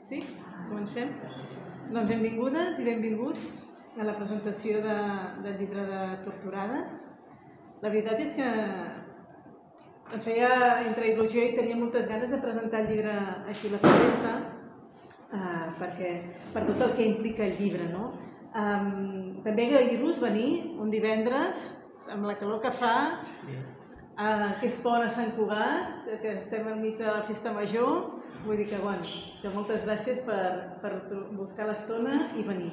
Sí? Comencem? Doncs benvingudes i benvinguts a la presentació del llibre de Torturades. La veritat és que ens feia entre il·lusió i tenia moltes ganes de presentar el llibre aquí a la Floresta, per tot el que implica el llibre. També agrair-vos venir un divendres, amb la calor que fa, que és pont a Sant Cugat, que estem enmig de la festa major. Vull dir que moltes gràcies per buscar l'estona i venir.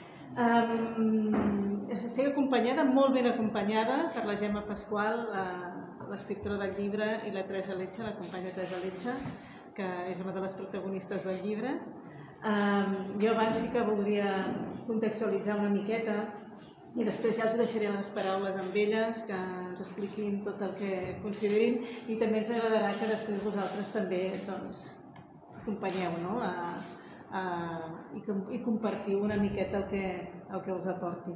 Estic acompanyada, molt ben acompanyada, per la Gemma Pasqual, l'escriptora del llibre, i la Teresa Letxa, la companya Teresa Letxa, que és una de les protagonistes del llibre. Jo abans sí que voldria contextualitzar una miqueta i després ja els deixaré les paraules amb elles, que ens expliquin tot el que considerin, i també ens agradarà que després vosaltres també acompanyeu i compartiu una miqueta el que us aporti.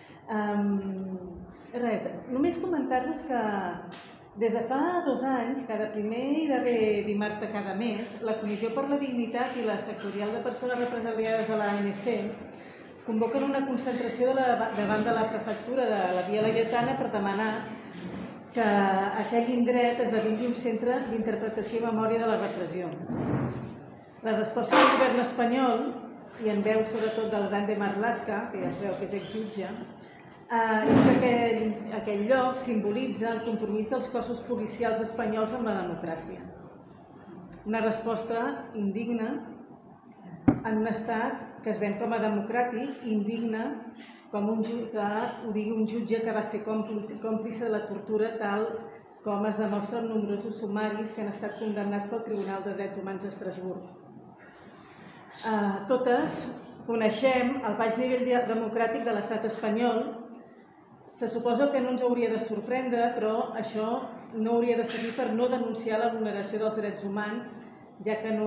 Res, només comentar-vos que des de fa 2 anys, cada primer i darrer dimarts de cada mes, la Comissió per la Dignitat i la Sectorial de Persones Represaliades de l'ANC convoquen una concentració davant de la prefectura de la Via Laietana per demanar que aquell indret esdevingui un centre d'interpretació i memòria de la repressió. La resposta del govern espanyol, i en veu sobretot del Grande Marlaska, que ja sabeu que és exjutge, és que aquell lloc simbolitza el compromís dels cossos policials espanyols amb la democràcia. Una resposta indigna en un estat que es ven com a democràtic, indigna que ho digui un jutge que va ser còmplice de la tortura, tal com es demostra en nombrosos sumaris que han estat condemnats pel Tribunal de Drets Humans d'Estrasburg. Totes coneixem el baix nivell democràtic de l'estat espanyol. Se suposa que no ens hauria de sorprendre, però això no hauria de servir per no denunciar la vulneració dels drets humans, ja que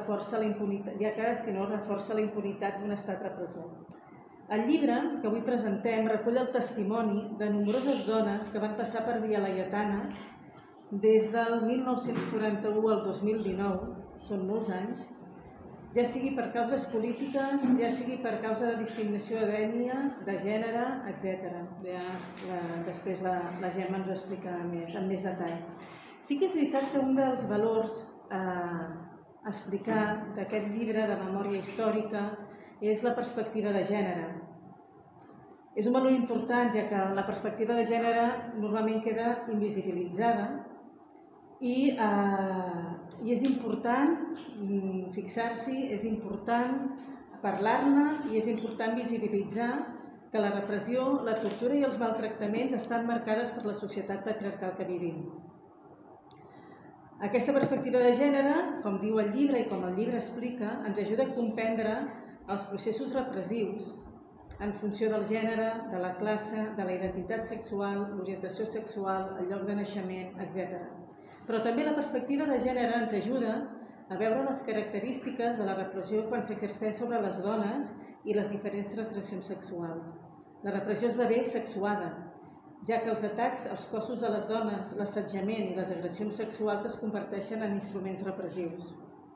si no reforça la impunitat d'un estat repressor. El llibre que avui presentem recull el testimoni de nombroses dones que van passar per Via Laietana des del 1941 al 2019, són molts anys, ja sigui per causes polítiques, ja sigui per causa de discriminació d'ètnia, de gènere, etc. Després la Gemma ens ho explica amb més detall. Sí que és veritat que un dels valors a explicar d'aquest llibre de memòria històrica és la perspectiva de gènere. És un valor important, ja que la perspectiva de gènere normalment queda invisibilitzada i és important fixar-s'hi, és important parlar-ne i és important visibilitzar que la repressió, la tortura i els maltractaments estan marcades per la societat patriarcal que vivim. Aquesta perspectiva de gènere, com diu el llibre i com el llibre explica, ens ajuda a comprendre els processos repressius en funció del gènere, de la classe, de la identitat sexual, l'orientació sexual, el lloc de naixement, etc. Però també la perspectiva de gènere ens ajuda a veure les característiques de la repressió quan s'exerceix sobre les dones i les diferents transgressions sexuals. La repressió esdevé sexuada, ja que els atacs als cossos de les dones, l'assetjament i les agressions sexuals es converteixen en instruments repressius.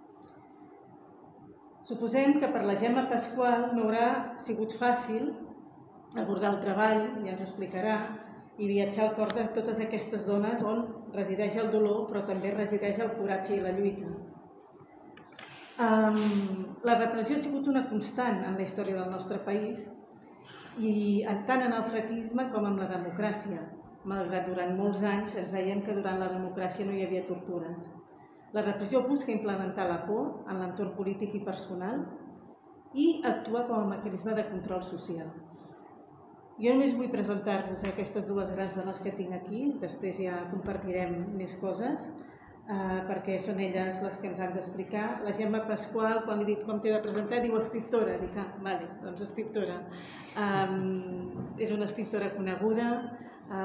Suposem que per la Gemma Pasqual no haurà sigut fàcil abordar el treball, ja ens ho explicarà, i viatjar al cor de totes aquestes dones on resideix el dolor, però també resideix el coratge i la lluita. La repressió ha sigut una constant en la història del nostre país, i tant en el franquisme com en la democràcia, malgrat durant molts anys ens deien que durant la democràcia no hi havia tortures. La repressió busca implementar la por en l'entorn polític i personal i actua com a mecanisme de control social. Jo només vull presentar-vos aquestes 2 grans dones que tinc aquí, després ja compartirem més coses, perquè són elles les que ens han d'explicar. La Gemma Pasqual, quan li he dit com t'he de presentar, diu escriptora. Dic, vale, doncs escriptora. És una escriptora coneguda,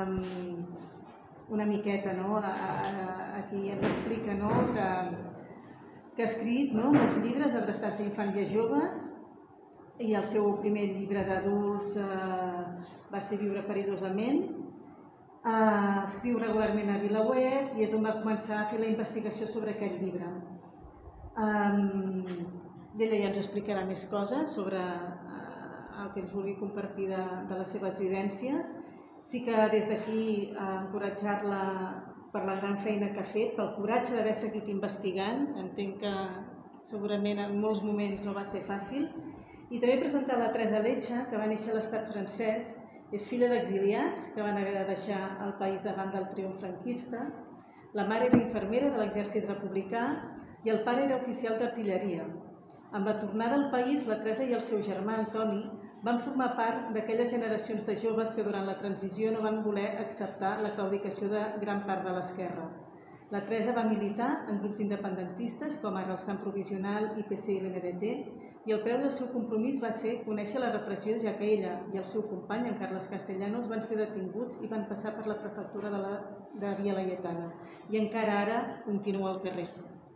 una miqueta, aquí ens explica que ha escrit molts llibres adreçats a infants i a joves, i el seu primer llibre d'adults va ser Viure perillosament. Escriu regularment a VilaWeb i és on va començar a fer la investigació sobre aquest llibre. d'ella ja ens explicarà més coses sobre el que ens vulgui compartir de les seves vivències. Sí que des d'aquí encoratjar-la per la gran feina que ha fet, pel coratge d'haver seguit investigant. Entenc que segurament en molts moments no va ser fàcil. I també presentar la Teresa Letxa, que va néixer a l'estat francès, és filla d'exiliats que van haver de deixar el país davant del triomf franquista. La mare era infermera de l'exèrcit republicà i el pare era oficial d'artilleria. Amb la tornada al país, la Teresa i el seu germà Antoni van formar part d'aquelles generacions de joves que durant la transició no van voler acceptar la claudicació de gran part de l'esquerra. La Teresa va militar en grups independentistes com ara el Sant Provisional, IPC i l'MDT, i el preu del seu compromís va ser conèixer la repressió, ja que ella i el seu company, en Carles Castellanos, van ser detinguts i van passar per la prefectura de Via Laietana. I encara ara continua al carrer.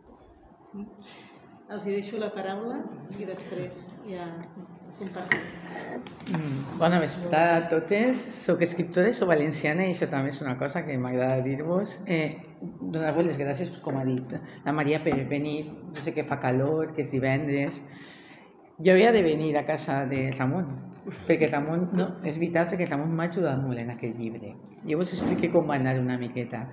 Els hi deixo la paraula i després ja compartim. Bona vesprada a totes. Soc escriptora, soc valenciana i això també és una cosa que m'agrada dir-vos. Donar-vos les gràcies, com ha dit la Maria, per venir. Jo sé que fa calor, que és divendres. Jo havia de venir a casa de Ramon, perquè Ramon, no, és veritat, perquè Ramon m'ha ajudat molt en aquest llibre. Jo vos explico com va anar una miqueta.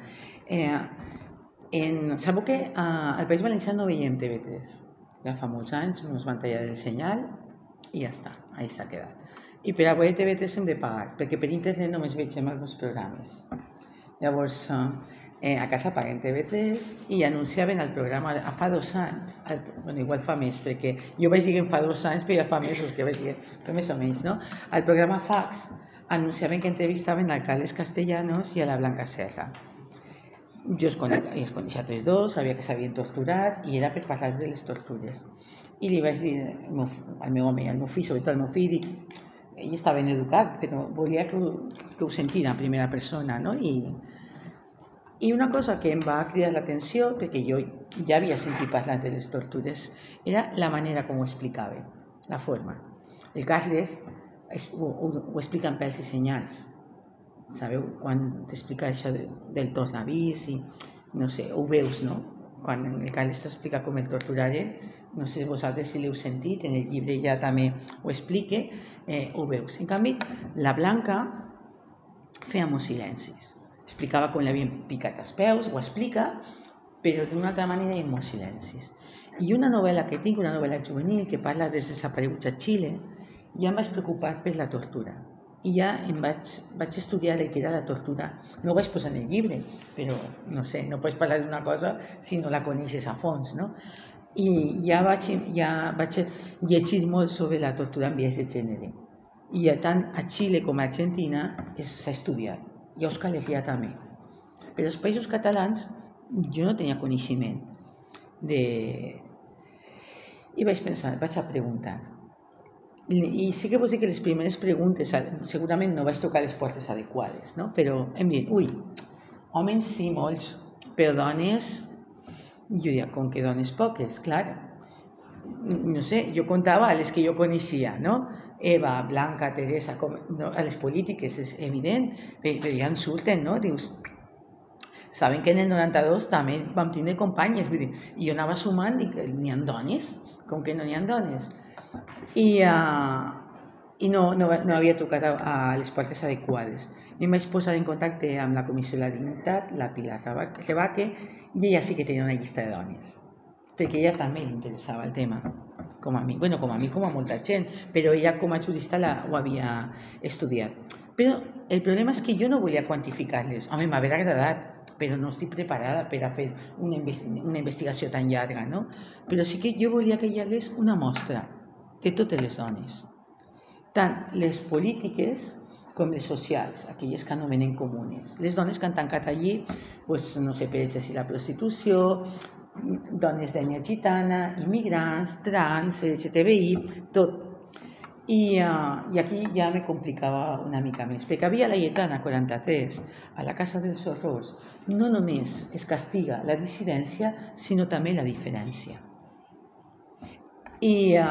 Sabeu que al País Valencià no veiem TV3. Ja fa molts anys ens van tallar el senyal i ja està, ahí s'ha quedat. I per a veure TV3 hem de pagar, perquè per internet només vegem els programes. Llavors, a casa paguen TV3 i anunciaven el programa fa 2 anys, bueno, igual fa més, perquè jo vaig dir fa 2 anys, però ja fa mesos que vaig dir, però més o menys, no? El programa Fax anunciaven que entrevistaven al Carles Castellanos i a la Blanca Serra. Jo els coneixia tots dos, sabia que s'havien torturat i era per parlar de les tortures. I li vaig dir al meu home, al meu fill, sobretot al meu fill, dic, ell està ben educat, però volia que ho sentira en primera persona, no? I una cosa que em va cridar l'atenció, perquè jo ja havia sentit parlar de les tortures, era la manera com ho explicava, la forma. El Carles ho explica en pèls i senyals. Sabeu, quan t'explica això del tornavís i, no sé, ho veus, no? Quan el Carles t'explica com el torturaren, no sé vosaltres si l'heu sentit, en el llibre ja també ho explica, ho veus. En canvi, la Blanca feia molts silencis. Explicava com l'havien picat als peus, ho explica, però d'una altra manera hi ha molts silencis. I una novel·la que tinc, una novel·la juvenil, que parla dels desapareguts a Xile, ja em vaig preocupar per la tortura. I ja vaig estudiar el que era la tortura. No ho vaig posar en el llibre, però no sé, no pots parlar d'una cosa si no la coneixes a fons, no? I ja vaig llegir molt sobre la tortura amb biaix de gènere. I tant a Xile com a Argentina s'ha estudiat, i a Euskal Herria també. Però als països catalans jo no tenia coneixement. I vaig pensar, vaig a preguntar. I sí que vos dic que les primeres preguntes, segurament no vaig tocar les portes adequades, no? Però em dit, homes sí, molts, però dones, jo diria, com que dones poques, clar. No sé, jo contava a les que jo coneixia, no? Eva, Blanca, Teresa, a les polítiques, és evident, però ja en surten, no? Dius, saben que en el 92 també vam tenir companyes, vull dir, i jo anava sumant i dic, n'hi ha dones? Com que no n'hi ha dones? I no havia tocat a les portes adequades. Em vaig posar en contacte amb la Comissió de la Dignitat, la Pilar Rebaque, i ella sí que tenia una llista de dones, perquè a ella també li interessava el tema, com a mi, com a molta gent, però ella com a jurista ho havia estudiat. Però el problema és que jo no volia quantificar-les. Home, m'hauria agradat, però no estic preparada per a fer una investigació tan llarga, no? Però sí que jo volia que hi hagués una mostra de totes les dones, tant les polítiques com les socials, aquelles que anomenen comunes. Les dones que han tancat allí, no sé, per exercir la prostitució, dones d'ètnia gitana, immigrants, trans, LGTBI, tot. I aquí ja me complicava una mica més, perquè a Via Laietana 43, a la Casa dels Horrors, no només es castiga la dissidència, sinó també la diferència. I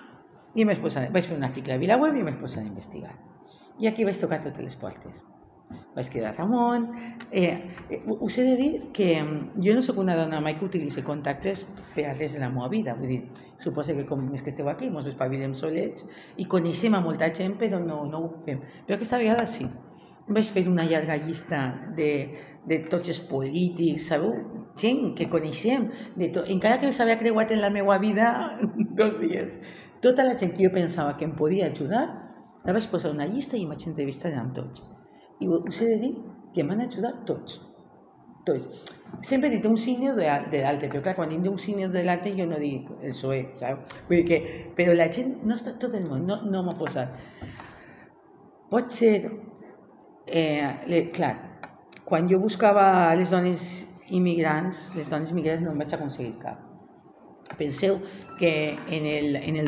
vaig fer un article a VilaWeb i m'he posat a investigar. I aquí vaig tocar totes les portes. vaig quedar Ramon. Us he de dir que jo no sóc una dona mai que utilitzi contactes per a res de la meva vida, vull dir, suposo que com és que esteu aquí, ens espavilem solets i coneixem a molta gent, però no ho fem. Però aquesta vegada sí. Vaig fer una llarga llista de tots els polítics, sabeu? Gent que coneixem, encara que s'havia creuat en la meva vida 2 dies. Tota la gent que jo pensava que em podia ajudar, la vaig posar una llista i vaig entrevistar amb tots. I us he de dir que m'han ajudat tots. Sempre he dit un senior de l'altre, però clar, quan dic un senior de l'altre jo no dic el PSOE, saps? Vull dir que, però la gent, no està tot el món, no m'ha posat. Pot ser, clar, quan jo buscava les dones immigrants no em vaig aconseguir cap. Penseu que en el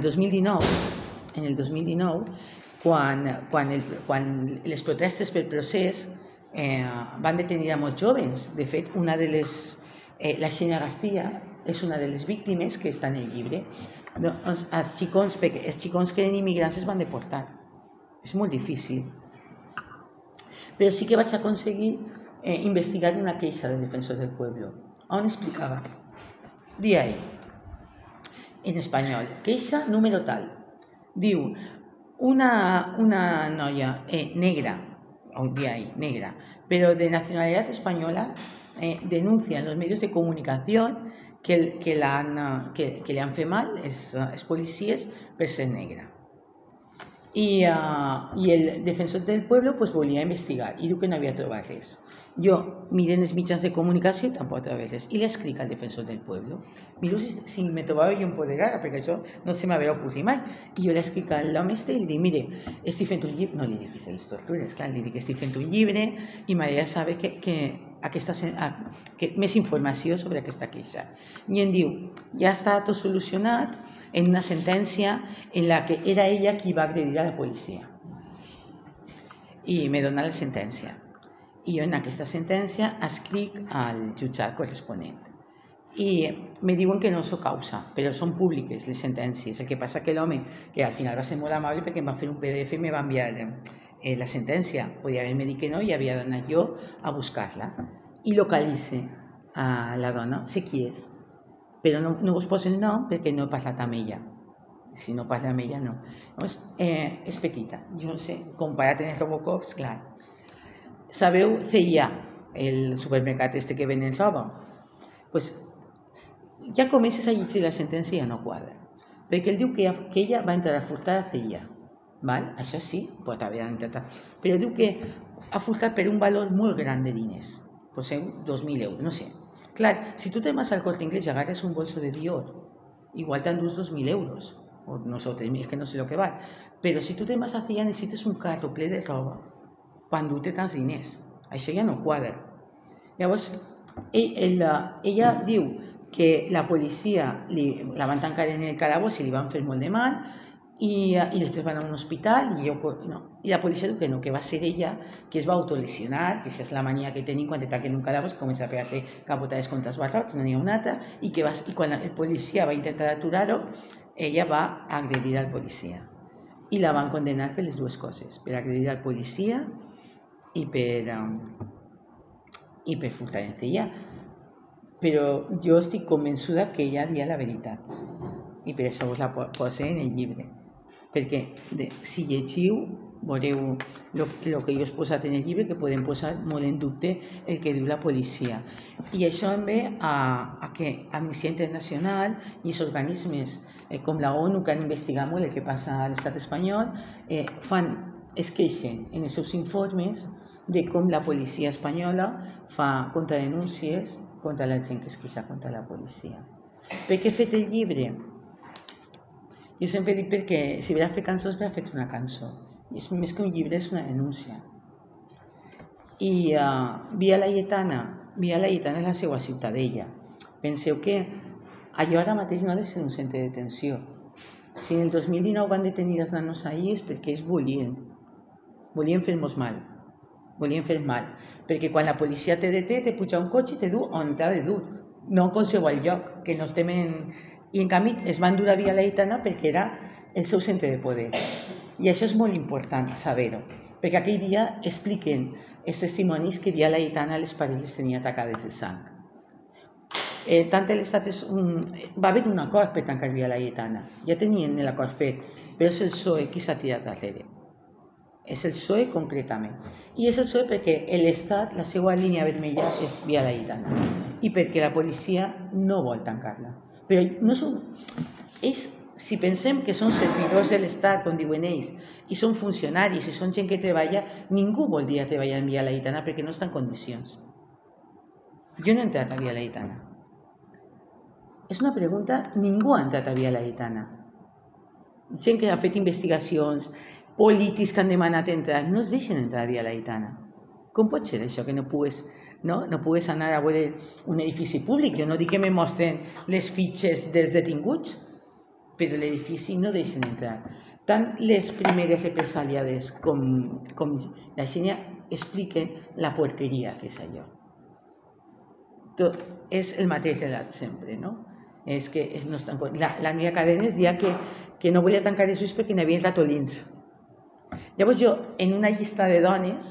2019, quan les protestes pel procés van detenir a molts jóvens. De fet, la Xenia García és una de les víctimes que està en el llibre. Els xicons que eren immigrants es van deportar. És molt difícil. Però sí que vaig aconseguir investigar una queixa del Defensor del Pueblo, on explicava, dia ahí, en espanyol, queixa número tal. Diu, una noia negra, pero de nacionalidad española, denuncia en los medios de comunicación que le han fet mal els policies per ser negra. I el Defensor del Pueblo volia investigar i diu que no havia trobat res. Jo miré en els mitjans de comunicació i tampoc trobo res. I l'escric al Defensor del Pueblo. Miro si me trobava jo empoderada, perquè això no se m'havia ocorrit mai. I jo l'escric a l'home i li dic, mire, estic fent un llibre, no li dic de les tortures, clar, li dic, estic fent un llibre i m'agradaria saber més informació sobre aquesta queixa. I em diu, ja està tot solucionat en una sentència en la que era ella qui va agredir a la policia. I me dona la sentència. I jo en aquesta sentència escric al jutjat corresponent. I me diuen que no sóc causa, però són públiques les sentències. El que passa que l'home, que al final va ser molt amable perquè em va fer un PDF i me va enviar la sentència. Podia haver-me dit que no i havia d'anar jo a buscar-la. I localitze a la dona, sé qui és, però no us poso el nom perquè no he parlat amb ella. Si no parlo amb ella, no. Llavors, és petita, jo no sé, comparat amb els Robocops, clar. Sabeu CIA, el supermercat este que venen roba? Doncs ja comences a llegir la sentència i ja no quadra. Perquè ell diu que ella va entrar a furtar a CIA. Això sí, pot haver entrat. Però diu que ha furtat per un valor molt gran de diners. Poseu 2.000 euros, no sé. Clar, si tu te'n vas al Corte Inglés i agarres un bolso de Dior, igual t'endús 2.000 euros. O no sé, 3.000, és que no sé el que val. Però si tu te'n vas a CIA necessites un carro ple de roba per endur-te tants diners. Això ja no quadra. Llavors, ella diu que la policia la van tancar en el calabós i li van fer molt de mal i després van a un hospital i la policia diu que no, que va ser ella que es va autolesionar, que això és la mania que tenim quan te tanquen un calabós, comença a pegar-te capotades contra els barrots, no n'hi ha una altra, i quan el policia va intentar aturar-ho, ella va agredir al policia. I la van condenar per les dues coses, per agredir al policia i per furtar en CIA. Però jo estic convençuda que ella dia la veritat i per això us la poso en el llibre, perquè si llegiu veureu el que jo he posat en el llibre, que podem posar molt en dubte el que diu la policia. I això em ve a que Amnistia Internacional i els organismes com la ONU, que han investigat molt el que passa a l'estat espanyol, es queixen en els seus informes de com la policia espanyola fa contradenúncies contra la gent que es queixa contra la policia. Per què he fet el llibre? Jo sempre dic perquè si hagués fet cançons hauria fet una cançó. És més que un llibre, és una denúncia. I Via Laietana és la seva ciutadella. Penseu que allò ara mateix no ha de ser un centre de detenció. Si en el 2019 van detenir els nanos ahir és perquè ells volien fer-nos mal. Volien fer mal, perquè quan la policia te deté, te puja un cotxe i te du on t'ha de dur, no en qualsevol lloc, que no estem en... I en canvi es van dur a Via Laietana perquè era el seu centre de poder. I això és molt important saber-ho, perquè aquell dia expliquen els testimonis que Via Laietana les parelles tenia tacades de sang. Tant l'Estat va haver un acord per tancar Via Laietana, ja tenien l'acord fet, però és el PSOE qui s'ha tirat darrere. És el PSOE concretament. I és el PSOE perquè l'Estat, la seva línia vermella és Via Laietana i perquè la policia no vol tancar-la. Però no són... Ells, si pensem que són servidors de l'Estat, com diuen ells, i són funcionaris, i són gent que treballa, ningú voldria treballar en Via Laietana perquè no està en condicions. Jo no he entrat a Via Laietana. És una pregunta, ningú ha entrat a Via Laietana. Gent que ha fet investigacions, polítics que han demanat entrar, no es deixen entrar a Via Laietana. Com pot ser això, que no pugues anar a veure un edifici públic? Jo no dic que me mostren les fitxes dels detinguts, però l'edifici no deixen entrar. Tant les primeres represaliades com la Xènia expliquen la porqueria que és allò. Tot és el mateix relat sempre, no? És que no estan... La meva cadena es deia que no volia tancar els ulls perquè n'hi havia ratolins. Llavors jo, en una llista de dones,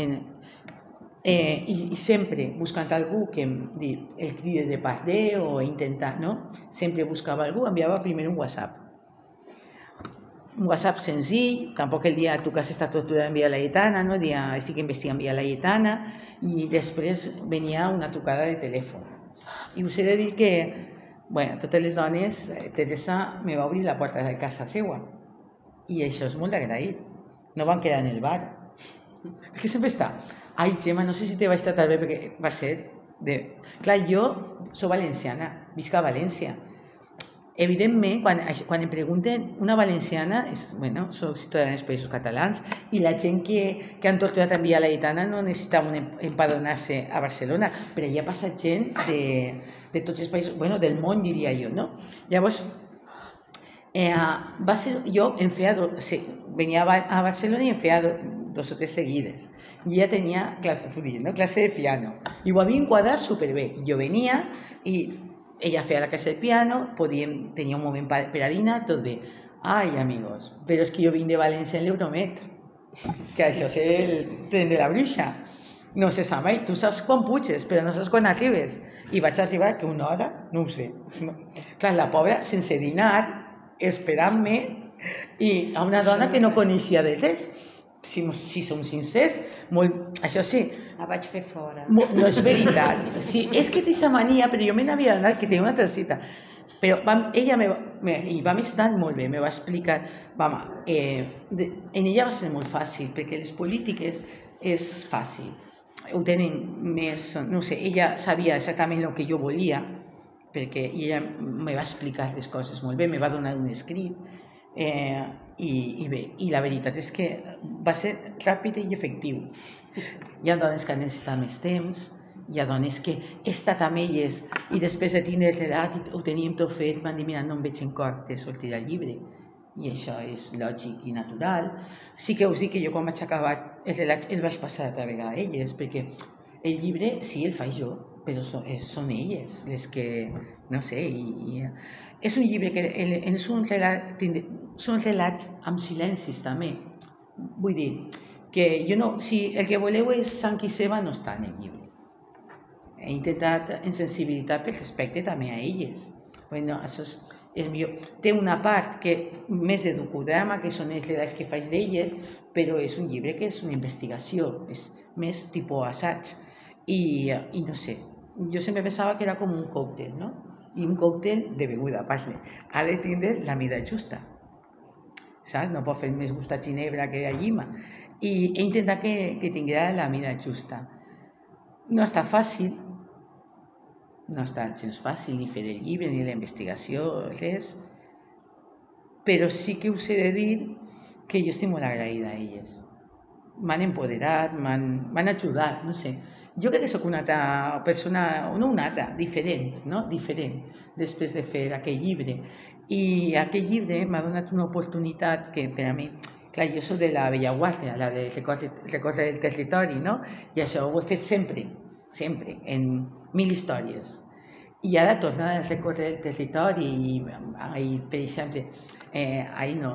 i sempre buscant algú que el cride de part o intentar, no? Sempre buscava algú, enviava primer un WhatsApp. Un WhatsApp senzill, tampoc el dia tu que has estat torturada en Via Laietana, no? El dia estic investigant Via Laietana, i després venia una trucada de telèfon. I us he de dir que, bueno, totes les dones, Teresa me va obrir la porta de casa seva, i això és molt d'agrair. No van quedar en el bar. Perquè sempre està, ai, Gemma, no sé si te vaig tratar bé, perquè va ser de... Clar, jo soc valenciana, visc a València. Evidentment, quan em pregunten una valenciana, bueno, soc ciutadana dels Països Catalans, i la gent que han torturat en Via Laietana no necessitava empadronar-se a Barcelona, però hi ha passat gent de tots els països, bueno, del món, diria jo, no? Llavors, jo em feia, venia a Barcelona i em feia 2 o 3 seguides. I ja tenia classe de piano. I ho havia enquadrat superbé. Jo venia i ella feia la classe de piano, tenia un moment per a dinar, tot bé. Ai, amigos, però és que jo vinc de València en l'Euromet, que això és el tren de la bruixa. No se sap mai, tu saps quan puges, però no saps quan arribes. I vaig arribar que una hora, no ho sé. Clar, la pobra, sense dinar, esperant-me, i a una dona que no coneixia de res. Si som sincers, això sí. La vaig fer fora. No és veritat. Sí, és que té aquesta mania, però jo me n'havia d'anar, que tenia una altra cita. Però ella vam estar molt bé, me va explicar. En ella va ser molt fàcil, perquè les polítiques és fàcil. Ho tenen més, no sé, ella sabia exactament el que jo volia, perquè ella me va explicar les coses molt bé, me va donar un escrit, i bé, i la veritat és que va ser ràpid i efectiu. Hi ha dones que han necessitat més temps, hi ha dones que he estat amb elles i després de tindre el relat i ho teníem tot fet, van dir, mira, no em veig en cor de sortir al llibre, i això és lògic i natural. Sí que us dic que jo quan vaig acabar el relat el vaig passar altra vegada a elles, perquè el llibre sí el faig jo, però són elles les que, no sé, és un llibre que són relats amb silencis també. Vull dir que si el que voleu és sang i ceba, no està en el llibre. He intentat en sensibilitat per respecte també a elles. Bueno, això és millor. Té una part més de docudrama, que són els relats que faig d'elles, però és un llibre que és una investigació, és més tipus assaig. I no sé, jo sempre pensava que era com un còctel, no? I un còctel de beguda, parle, ha de tindre la mida justa. Saps? No pot fer més gust a ginebra que a llima. I he intentat que tinguera la mida justa. No està fàcil, no està gens fàcil ni fer el llibre, ni la investigació, res, però sí que us he de dir que jo estic molt agraïda a elles. M'han empoderat, m'han ajudat, no sé. Jo crec que soc una altra persona, no una altra, diferent, no? Diferent, després de fer aquell llibre. I aquell llibre m'ha donat una oportunitat que per a mi, clar, jo soc de la vella guàrdia, la de recórrer el territori, no? I això ho he fet sempre, en 1000 històries. I ara tornar a recórrer el territori, per exemple,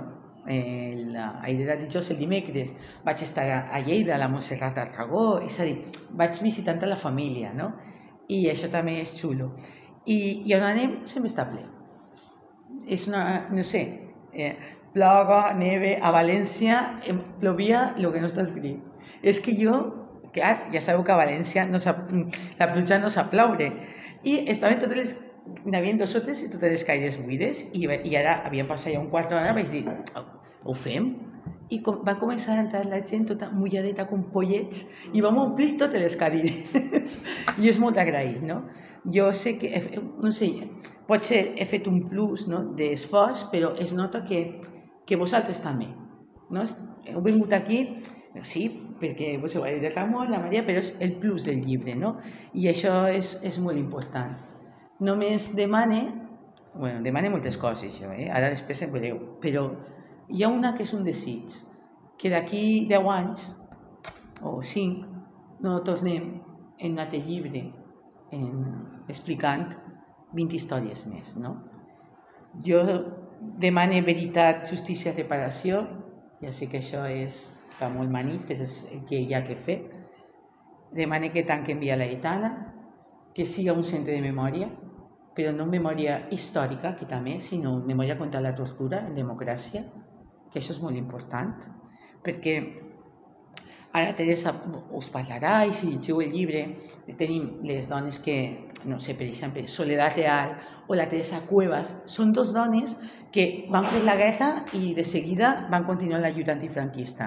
Aire Dijous, el dimecres, vaig estar a Lleida, a la Montserrat Tarragó, és a dir, vaig visitant la família, no? I això també és xulo. I on anem sempre està ple. És una, no sé, ploga, neve, a València plovia el que no està escrit. És que jo, clar, ja sabeu que a València la pluja no sap ploure. I estaven totes les, n'hi havia 2 o 3 i totes les caires buides i ara havien passat ja un quart d'hora, vaig dir, ho fem? I va començar a entrar la gent tota mulladeta com pollets i vam omplir totes les cadires. I és molt agraït, no? Jo sé que, no sé, potser he fet un plus d'esforç, però es nota que vosaltres també. Heu vingut aquí, sí, perquè vos heu dit el Ramon, la Maria, però és el plus del llibre, no? I això és molt important. Només demane moltes coses, jo, ara després em veureu, però hi ha una que és un desig, que d'aquí 10 anys, o 5, no tornem en un altre llibre explicant 20 històries més, no? Jo demane veritat, justícia, reparació, ja sé que això fa molt manit, però és el que hi ha que fer. Demane que tanquen Via Laietana, que siga un centre de memòria, però no memòria històrica, que també, sinó memòria contra la tortura en democràcia, que això és molt important, perquè ara Teresa us parlarà i si llegiu el llibre tenim les dones que, no sé, per exemple, Soledad Real o la Teresa Cuevas, són 2 dones que van fer la guerra i de seguida van continuar la lluita antifranquista.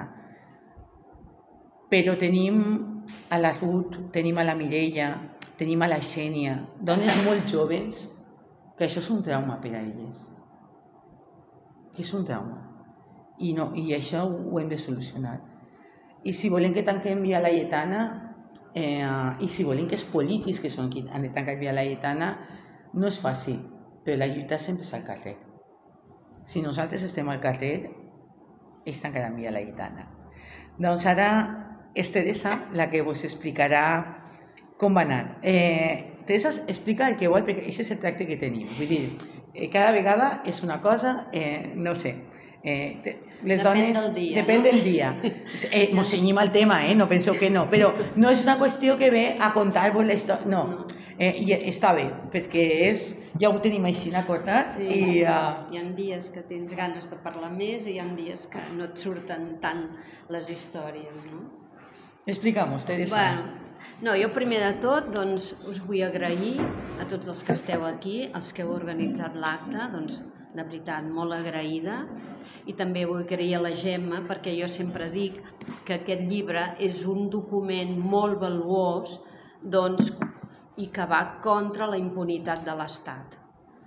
Però tenim a la Ruth, tenim a la Mireia, tenim a la Xènia, dones molt joves, que això és un trauma per a elles. Que és un trauma. I això ho hem de solucionar. I si volem que tanquem Via Laietana, i si volem que els polítics que són qui han de tancar Via Laietana, no és fàcil, però la lluita sempre és al carrer. Si nosaltres estem al carrer, ells tancaran Via Laietana. Doncs ara és Teresa la que vos explicarà com va anar. Teresa explica el que vol, perquè això és el tracte que tenim. Vull dir, cada vegada és una cosa, no sé, les dones... Depèn del dia. Mos cenyim al tema, no penseu que no, però no és una qüestió que ve a contar-vos la història, no. I està bé, perquè ja ho tenim així acordat. Hi ha dies que tens ganes de parlar més i hi ha dies que no et surten tant les històries, no? Explica'm-ho, Teresa. No, jo primer de tot us vull agrair a tots els que esteu aquí, els que heu organitzat l'acte, doncs de veritat molt agraïda, i també vull agrair a la Gemma perquè jo sempre dic que aquest llibre és un document molt valuós i que va contra la impunitat de l'Estat.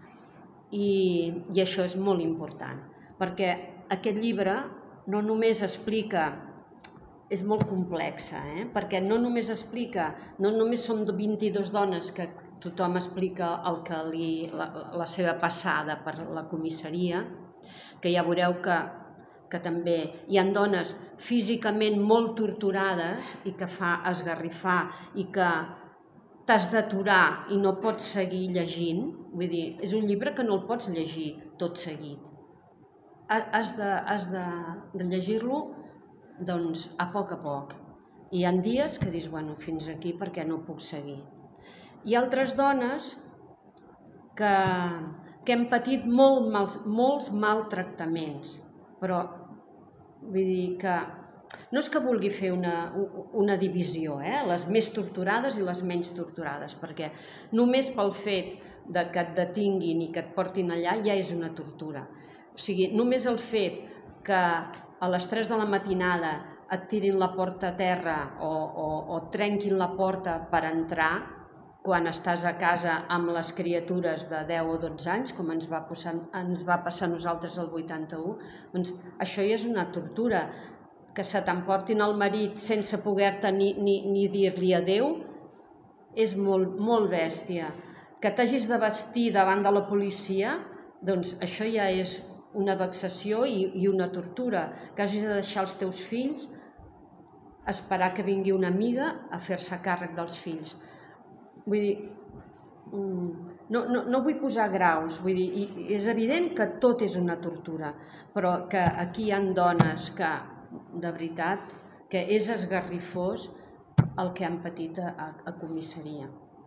I això és molt important, perquè aquest llibre no només explica, és molt complexa, perquè no només som 22 dones que tothom explica la seva passada per la comissaria, que ja veureu que també hi ha dones físicament molt torturades i que fa esgarrifar i que t'has d'aturar i no pots seguir llegint. Vull dir, és un llibre que no el pots llegir tot seguit. Has de llegir-lo a poc. I hi ha dies que dius, bueno, fins aquí perquè no puc seguir. Hi ha altres dones que hem patit molts maltractaments, però vull dir que no és que vulgui fer una divisió, les més torturades i les menys torturades, perquè només pel fet que et detinguin i que et portin allà ja és una tortura. O sigui, només el fet que a les 3 de la matinada et tirin la porta a terra o trenquin la porta per entrar quan estàs a casa amb les criatures de 10 o 12 anys, com ens va passar a nosaltres el 81, doncs això ja és una tortura. Que se t'emportin el marit sense poder-te ni dir-li adéu és molt bèstia. Que t'hagis de vestir davant de la policia, doncs això ja és una vexació i una tortura. Que hagis de deixar els teus fills, esperar que vingui una amiga a fer-se càrrec dels fills. Vull dir, no vull posar graus, vull dir, és evident que tot és una tortura, però que aquí hi ha dones que, de veritat, que és esgarrifós el que han patit a comissaria.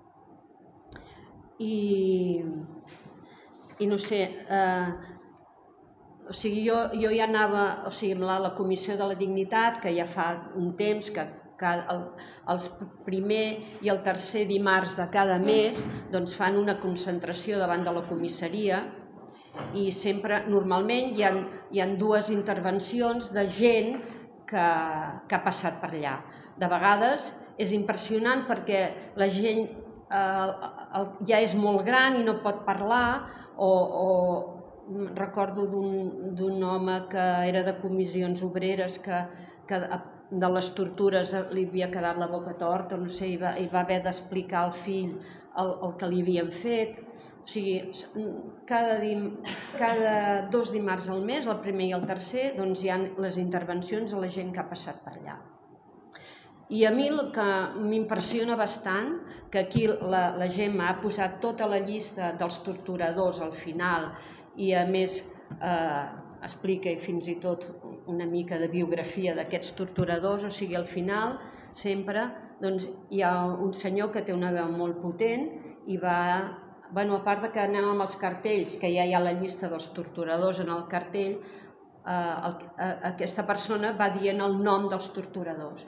I no sé, o sigui, jo ja anava, o sigui, amb la Comissió de la Dignitat, que ja fa un temps que el primer i el tercer dimarts de cada mes doncs fan una concentració davant de la comissaria i sempre, normalment, hi ha dues intervencions de gent que ha passat per allà. De vegades és impressionant perquè la gent ja és molt gran i no pot parlar, o recordo d'un home que era de comissions obreres que de les tortures li havia quedat la boca torta, no sé, i va haver d'explicar al fill el que li havien fet. O sigui, cada 2 dimarts al mes, el primer i el tercer, doncs hi ha les intervencions a la gent que ha passat per allà. I a mi el que m'impressiona bastant, que aquí la Gemma ha posat tota la llista dels torturadors al final i a més explica fins i tot una mica de biografia d'aquests torturadors, o sigui, al final sempre hi ha un senyor que té una veu molt potent i a part que anem amb els cartells, que ja hi ha la llista dels torturadors en el cartell, aquesta persona va dient el nom dels torturadors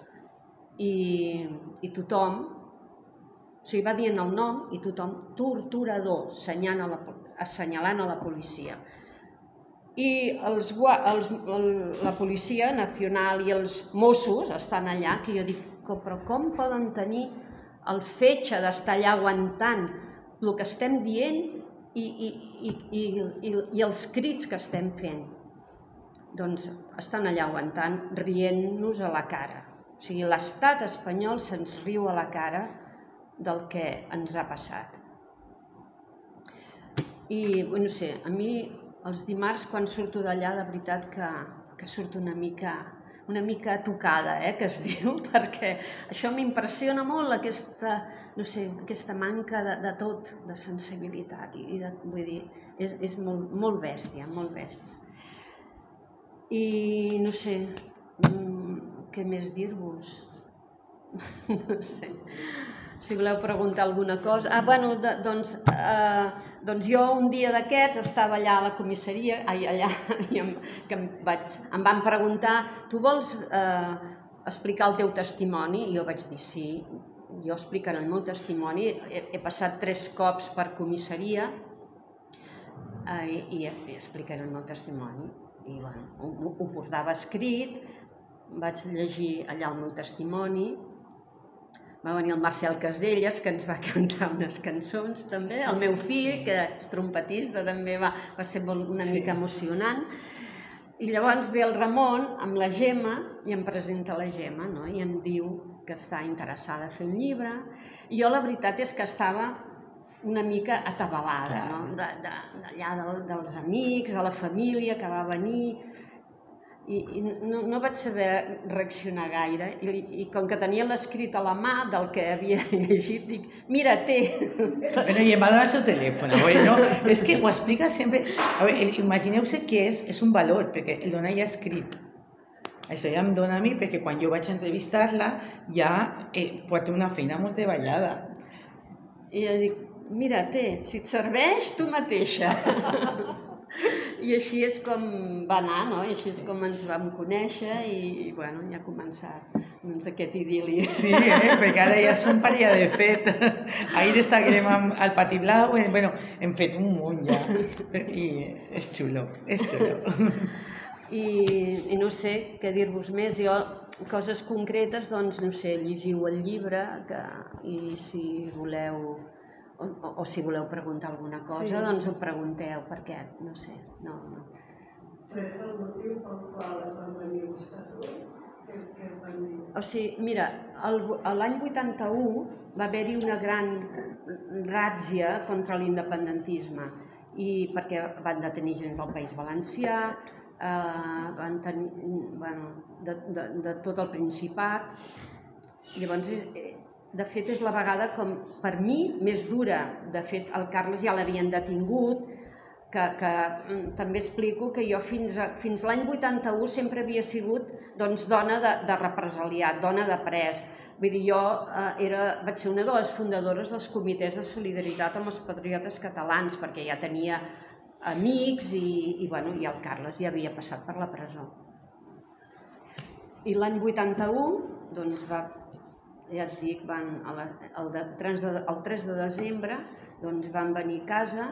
i tothom, o sigui, va dient el nom i tothom, torturador, assenyalant a la policia. I la Policia Nacional i els Mossos estan allà, que jo dic, però com poden tenir el fetge d'estar allà aguantant el que estem dient i els crits que estem fent? Doncs estan allà aguantant, rient-nos a la cara. O sigui, l'estat espanyol se'ns riu a la cara del que ens ha passat. I, no sé, a mi els dimarts, quan surto d'allà, de veritat que surto una mica tocada, que es diu, perquè això m'impressiona molt, aquesta manca de tot, de sensibilitat. Vull dir, és molt bèstia, molt bèstia. I no sé, què més dir-vos? No sé. Si voleu preguntar alguna cosa. Doncs jo un dia d'aquests estava allà a la comissaria, allà, i em van preguntar, tu vols explicar el teu testimoni? I jo vaig dir sí, jo explicaré el meu testimoni, he passat 3 cops per comissaria i explicaré el meu testimoni. I ho portava escrit, vaig llegir allà el meu testimoni. Va venir el Marcel Caselles, que ens va cantar unes cançons també, el meu fill, que és trompetista, també va ser una mica emocionant. I llavors ve el Ramon amb la Gemma i em presenta la Gemma i em diu que està interessada a fer un llibre. I jo la veritat és que estava una mica atabalada, d'allà dels amics, de la família que va venir. I no vaig saber reaccionar gaire i com que tenia l'escrit a la mà del que havia llegit, dic, mira, té. Bueno, y me ha dado su teléfono. Bueno, es que ho explica sempre. A veure, imagineu-se que és un valor, perquè el dona ja escrit. Això ja em dona a mi, perquè quan jo vaig entrevistar-la ja porto una feina molt treballada. I jo dic, mira, té, si et serveix, tu mateixa. I així és com va anar, i així és com ens vam conèixer i ja ha començat aquest idili. Sí, perquè ara ja som parella de fet. Ahir destaquem al Pati Blau, hem fet un munt ja. I és xulo, és xulo. I no sé què dir-vos més. Jo, coses concretes, doncs, no sé, llegiu el llibre i si voleu... o si voleu preguntar alguna cosa, doncs ho pregunteu, perquè, no sé, no. És el motiu pel qual et van venir a buscar tu? O sigui, mira, l'any 81 va haver-hi una gran ràtzia contra l'independentisme, i perquè van detenir gent del País Valencià, van tenir, de tot el Principat. Llavors, de fet, és la vegada, com per mi, més dura. De fet, el Carles ja l'havien detingut, que també explico que jo fins l'any 81 sempre havia sigut dona de represaliat, dona de pres. Vull dir, jo vaig ser una de les fundadores dels comitès de solidaritat amb els patriotes catalans, perquè ja tenia amics i el Carles ja havia passat per la presó. I l'any 81, doncs ja et dic, el 3 de desembre van venir a casa.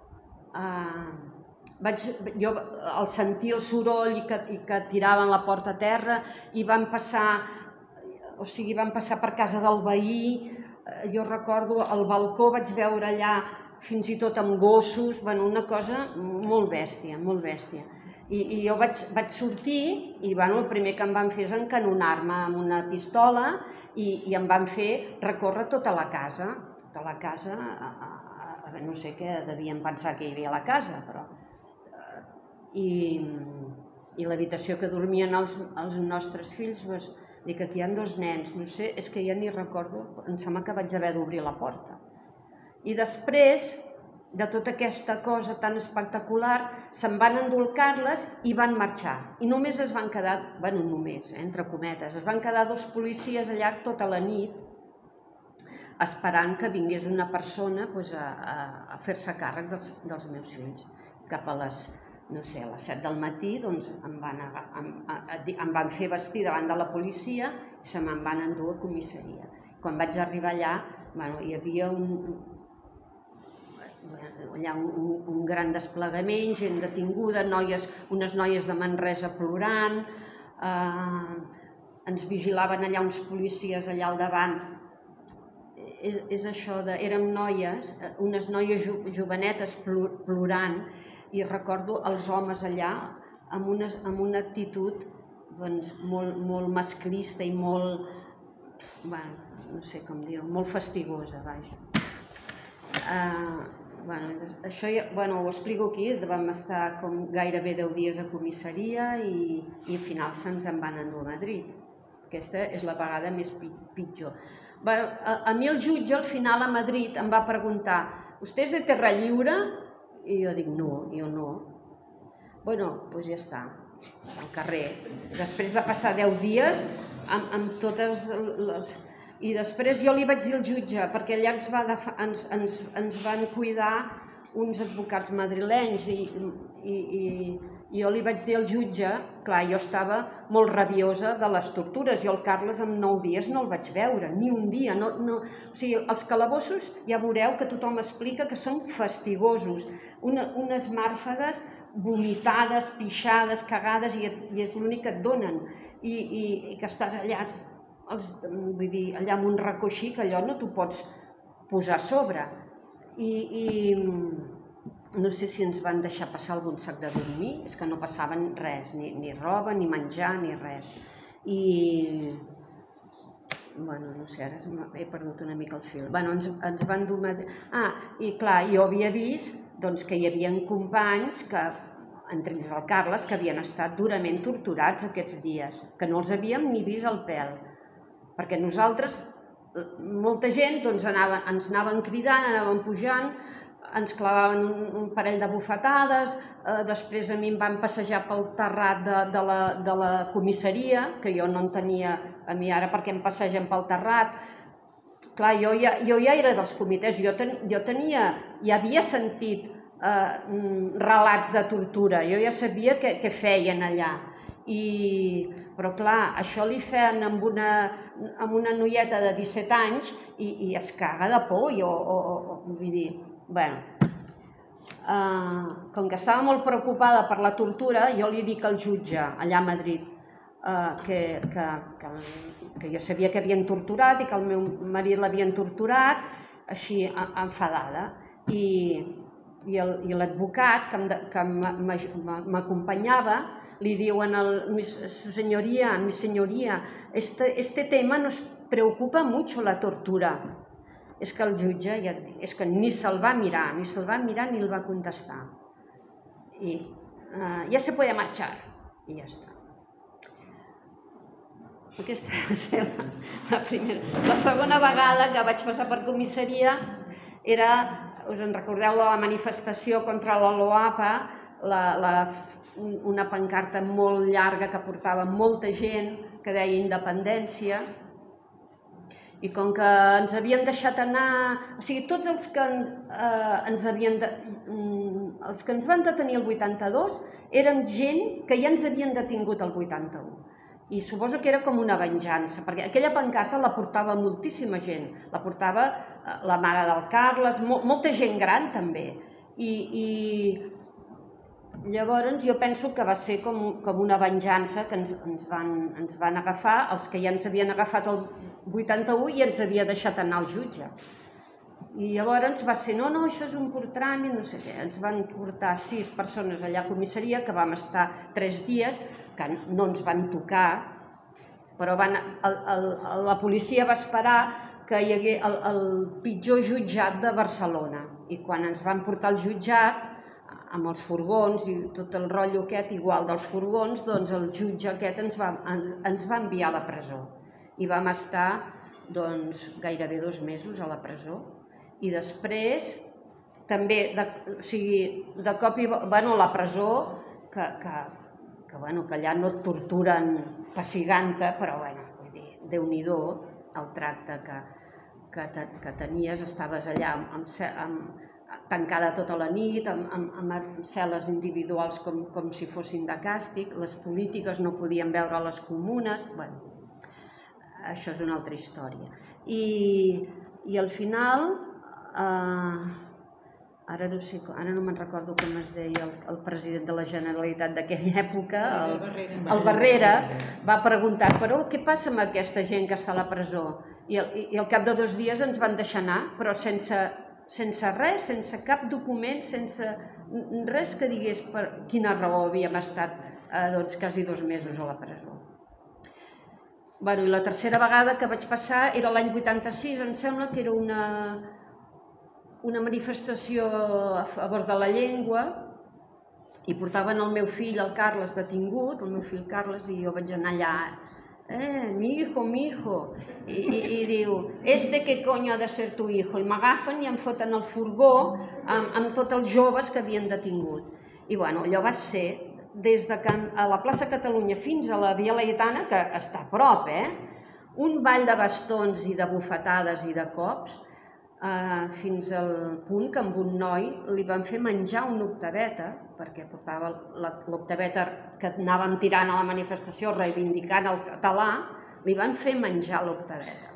Jo al sentir el soroll i que tiraven la porta a terra i van passar per casa del veí. Jo recordo el balcó, vaig veure allà fins i tot amb gossos, una cosa molt bèstia, molt bèstia. I jo vaig sortir i el primer que em van fer és encanonar-me amb una pistola i em van fer recórrer tota la casa. Tota la casa, no sé què devien pensar que hi havia a la casa, però... I l'habitació que dormien els nostres fills, dic, aquí hi ha 2 nens, no sé, és que ja ni recordo, em sembla que vaig haver d'obrir la porta. I després de tota aquesta cosa tan espectacular, se'n van endur el Carles i van marxar. I només es van quedar, només, entre cometes, es van quedar 2 policies allà tota la nit esperant que vingués una persona a fer-se càrrec dels meus fills. Cap a les, no sé, a les 7 del matí em van fer vestir davant de la policia i se me'n van endur a comissaria. Quan vaig arribar allà, hi havia un gran desplegament, gent detinguda, unes noies de Manresa plorant, ens vigilaven allà uns policies allà al davant. És això, érem noies, unes noies jovenetes plorant, i recordo els homes allà amb una actitud molt masclista i molt, no sé com dir-ho, molt fastigosa, vaja. Això ho explico aquí, vam estar gairebé 10 dies a comissaria i al final se'ns en van endur a Madrid. Aquesta és la vegada més pitjor. A mi el jutge al final a Madrid em va preguntar: «¿Usted es de Terra Lliure?» I jo dic: «No, jo no». Doncs ja està, al carrer. Després de passar 10 dies amb totes les... I després jo li vaig dir al jutge, perquè allà ens van cuidar uns advocats madrilenys i jo li vaig dir al jutge, clar, jo estava molt rabiosa de les tortures, jo el Carles en 9 dies no el vaig veure, ni un dia. O sigui, els calabossos ja veureu que tothom explica que són fastigosos, unes màrfegues vomitades, pixades, cagades, i és l'únic que et donen. I que estàs allà, vull dir, allà amb un racó així, que allò no t'ho pots posar a sobre. I no sé si ens van deixar passar algun sac de dormir, és que no passaven res, ni roba, ni menjar, ni res. I... no sé, ara he perdut una mica el fil. Ens van dur... I clar, jo havia vist que hi havia companys, entre ells el Carles, que havien estat durament torturats aquests dies, que no els havíem ni vist el pèl. Perquè nosaltres, molta gent, ens anaven cridant, anaven pujant, ens clavaven un parell de bufetades, després a mi em van passejar pel terrat de la comissaria, que jo no en tenia, a mi ara perquè em passegen pel terrat. Clar, jo ja era dels comitès, jo ja havia sentit relats de tortura, jo ja sabia què feien allà. Però clar, això li feien amb una noieta de 17 anys i es caga de por, vull dir... Com que estava molt preocupada per la tortura, jo li dic al jutge allà a Madrid que jo sabia que havien torturat i que el meu marit l'havien torturat, així enfadada. I l'advocat que m'acompanyava li diuen: «Su señoría, mi señoría, este tema nos preocupa mucho, la tortura». És que el jutge ni se'l va mirar, ni el va contestar. I ja se puede marchar. I ja està. Aquesta va ser la primera. La segona vegada que vaig passar per comissaria era, us en recordeu, la manifestació contra la LOAPA, una pancarta molt llarga que portava molta gent, que deia independència, i com que ens havien deixat anar, o sigui, tots els que ens van detenir el 82 érem gent que ja ens havien detingut el 81. I suposo que era com una venjança, perquè aquella pancarta la portava moltíssima gent, la portava la mare del Carles, molta gent gran també. I llavors jo penso que va ser com una venjança que ens van agafar, els que ja ens havien agafat el 81 i ens havia deixat anar al jutge. I llavors va ser, no, això és un pur tràmit, no sé què. Ens van portar 6 persones allà a comissaria, que vam estar 3 dies, que no ens van tocar, però la policia va esperar que hi hagués el pitjor jutjat de Barcelona. I quan ens van portar al jutjat, amb els furgons i tot el rotllo aquest, igual dels furgons, doncs el jutge aquest ens va enviar a la presó. I vam estar gairebé 2 mesos a la presó. I després, també, de cop i volta, a la presó, que allà no et torturen pessigant-te, però, vull dir, Déu-n'hi-do el tracte que tenies, estaves allà tancada tota la nit, amb cel·les individuals com si fossin de càstig, les polítiques no podien veure les comunes, això és una altra història. I al final, ara no me'n recordo com es deia el president de la Generalitat d'aquella època, el Barrera, va preguntar, però què passa amb aquesta gent que està a la presó? I al cap de 2 dies ens van deixar anar, però sense res, sense cap document, sense res que digués per quina raó havíem estat quasi 2 mesos a la presó. I la tercera vegada que vaig passar era l'any 86, em sembla que era una manifestació a favor de la llengua, i portaven el meu fill, el Carles, detingut, el meu fill Carles, i jo vaig anar allà, mi hijo, i diu, ¿qué coño ha de ser tu hijo? I m'agafen i em foten al furgó amb tots els joves que havien detingut. I allò va ser des de a la plaça Catalunya fins a la Via Laietana, que està a prop, un ball de bastons i de bufetades i de cops, fins al punt que amb un noi li van fer menjar una octaveta, perquè portava l'octaveta que anàvem tirant a la manifestació reivindicant el català, li van fer menjar l'octaveta.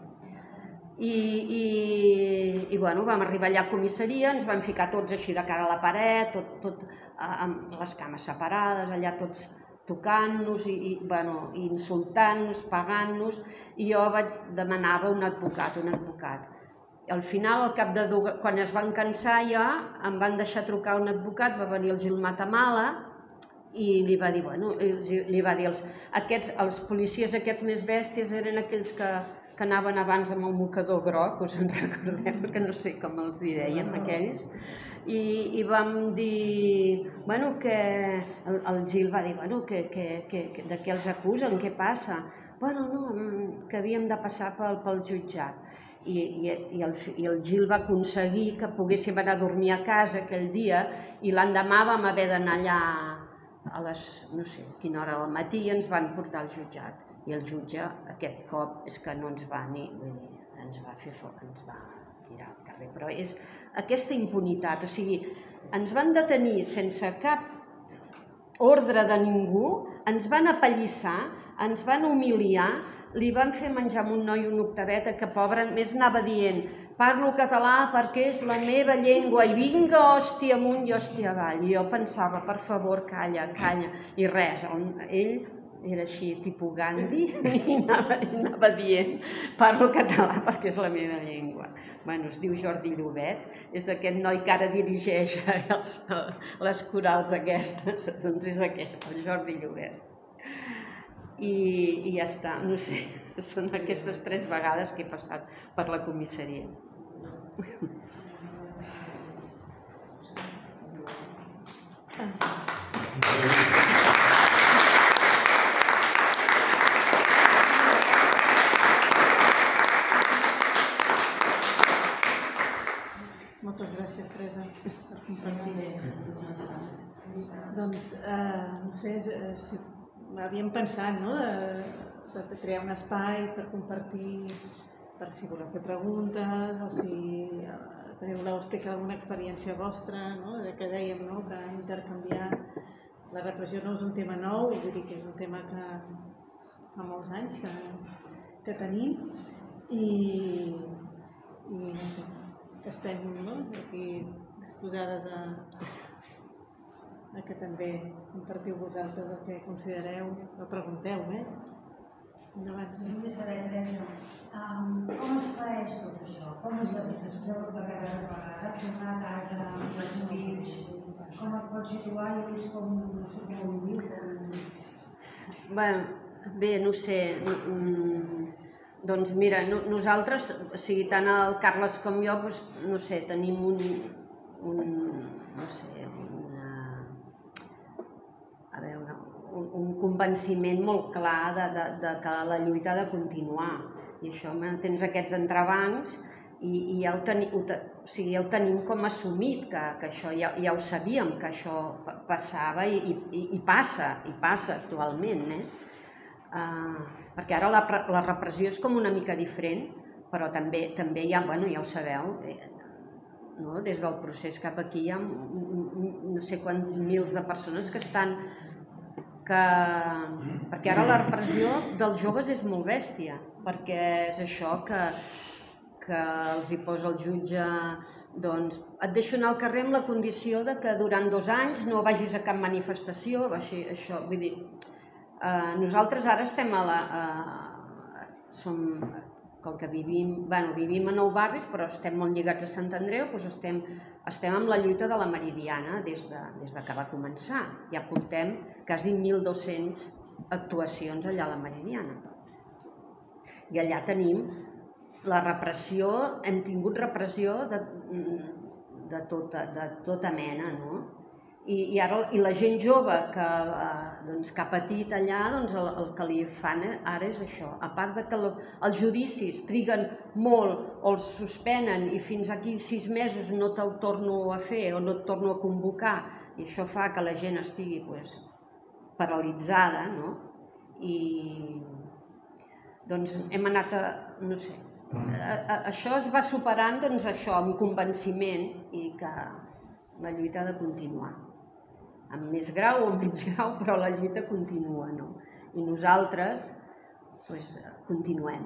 I vam arribar allà a comissaria, ens vam ficar tots així de cara a la paret, tot amb les cames separades, allà tots tocant-nos i insultant-nos, pagant-nos, i jo demanava un advocat. Al final, quan es van cansar ja, em van deixar trucar un advocat, va venir el Gil Matamala i li va dir, els policies aquests més bèsties eren aquells que anaven abans amb el mocador groc, us en recordeu, perquè no sé com els deien aquells, i vam dir, que el Gil va dir, de què els acusen, què passa? Que havíem de passar pel jutjat. I el Gil va aconseguir que poguéssim anar a dormir a casa aquell dia i l'endemà vam haver d'anar allà a les, no sé quina hora del matí, i ens van portar al jutjat. I el jutge aquest cop és que no ens va ens va fer fora, ens va tirar al carrer. Però és aquesta impunitat, o sigui, ens van detenir sense cap ordre de ningú, ens van apallissar, ens van humiliar, li van fer menjar amb un noi una octaveta que, pobre, més anava dient parlo català perquè és la meva llengua i vinga hòstia amunt i hòstia avall. I jo pensava, per favor, calla, i res. Ell era així, tipus Gandhi, i anava dient parlo català perquè és la meva llengua. Es diu Jordi Llobet, és aquest noi que ara dirigeix les corals aquestes, doncs és aquest, el Jordi Llobet. I ja està, no sé, són aquestes 3 vegades que he passat per la comissaria. Doncs, no sé, si havíem pensat, no?, de crear un espai per compartir, per si voleu fer preguntes o si voleu explicar alguna experiència vostra, no?, que dèiem, no?, que intercanviar. La repressió no és un tema nou, vull dir que és un tema que fa molts anys que tenim i no sé, que estem, no?, aquí disposades a que també compartiu vosaltres el que considereu o pregunteu, Endavant. Només saber, Teresa, com es fa tot això? Com es veu de vegades tornar a casa amb els fills? Com et pots situar i ells com ho viuen? Bé, no sé, doncs mira, nosaltres, o sigui, tant el Carles com jo, no sé, tenim un convenciment molt clar de que la lluita ha de continuar. I això, tens aquests entrebancs i ja ho tenim com assumit, que això ja ho sabíem, que això passava i passa actualment. Perquè ara la repressió és com una mica diferent, però també ja ho sabeu, des del procés cap aquí hi ha no sé quants mils de persones que estan... Perquè ara la repressió dels joves és molt bèstia, perquè és això que els hi posa el jutge, doncs et deixo anar al carrer amb la condició que durant 2 anys no vagis a cap manifestació, això, vull dir, nosaltres ara estem com que vivim a Nou Barris, però estem molt lligats a Sant Andreu, doncs estem amb la lluita de la Meridiana des que va començar. Ja portem quasi 1.200 actuacions allà a la Meridiana. I allà tenim la repressió, hem tingut repressió de tota mena, no? I la gent jove que ha patit allà, el que li fan ara és això. A part que els judicis triguen molt o els suspenen i fins aquí 6 mesos no te'l torno a fer o no et torno a convocar, i això fa que la gent estigui paralitzada, no? I doncs hem anat a... no sé... Això es va superant amb convenciment i que la lluita ha de continuar. Amb més grau o amb menys grau, però la lluita continua, no? I nosaltres continuem.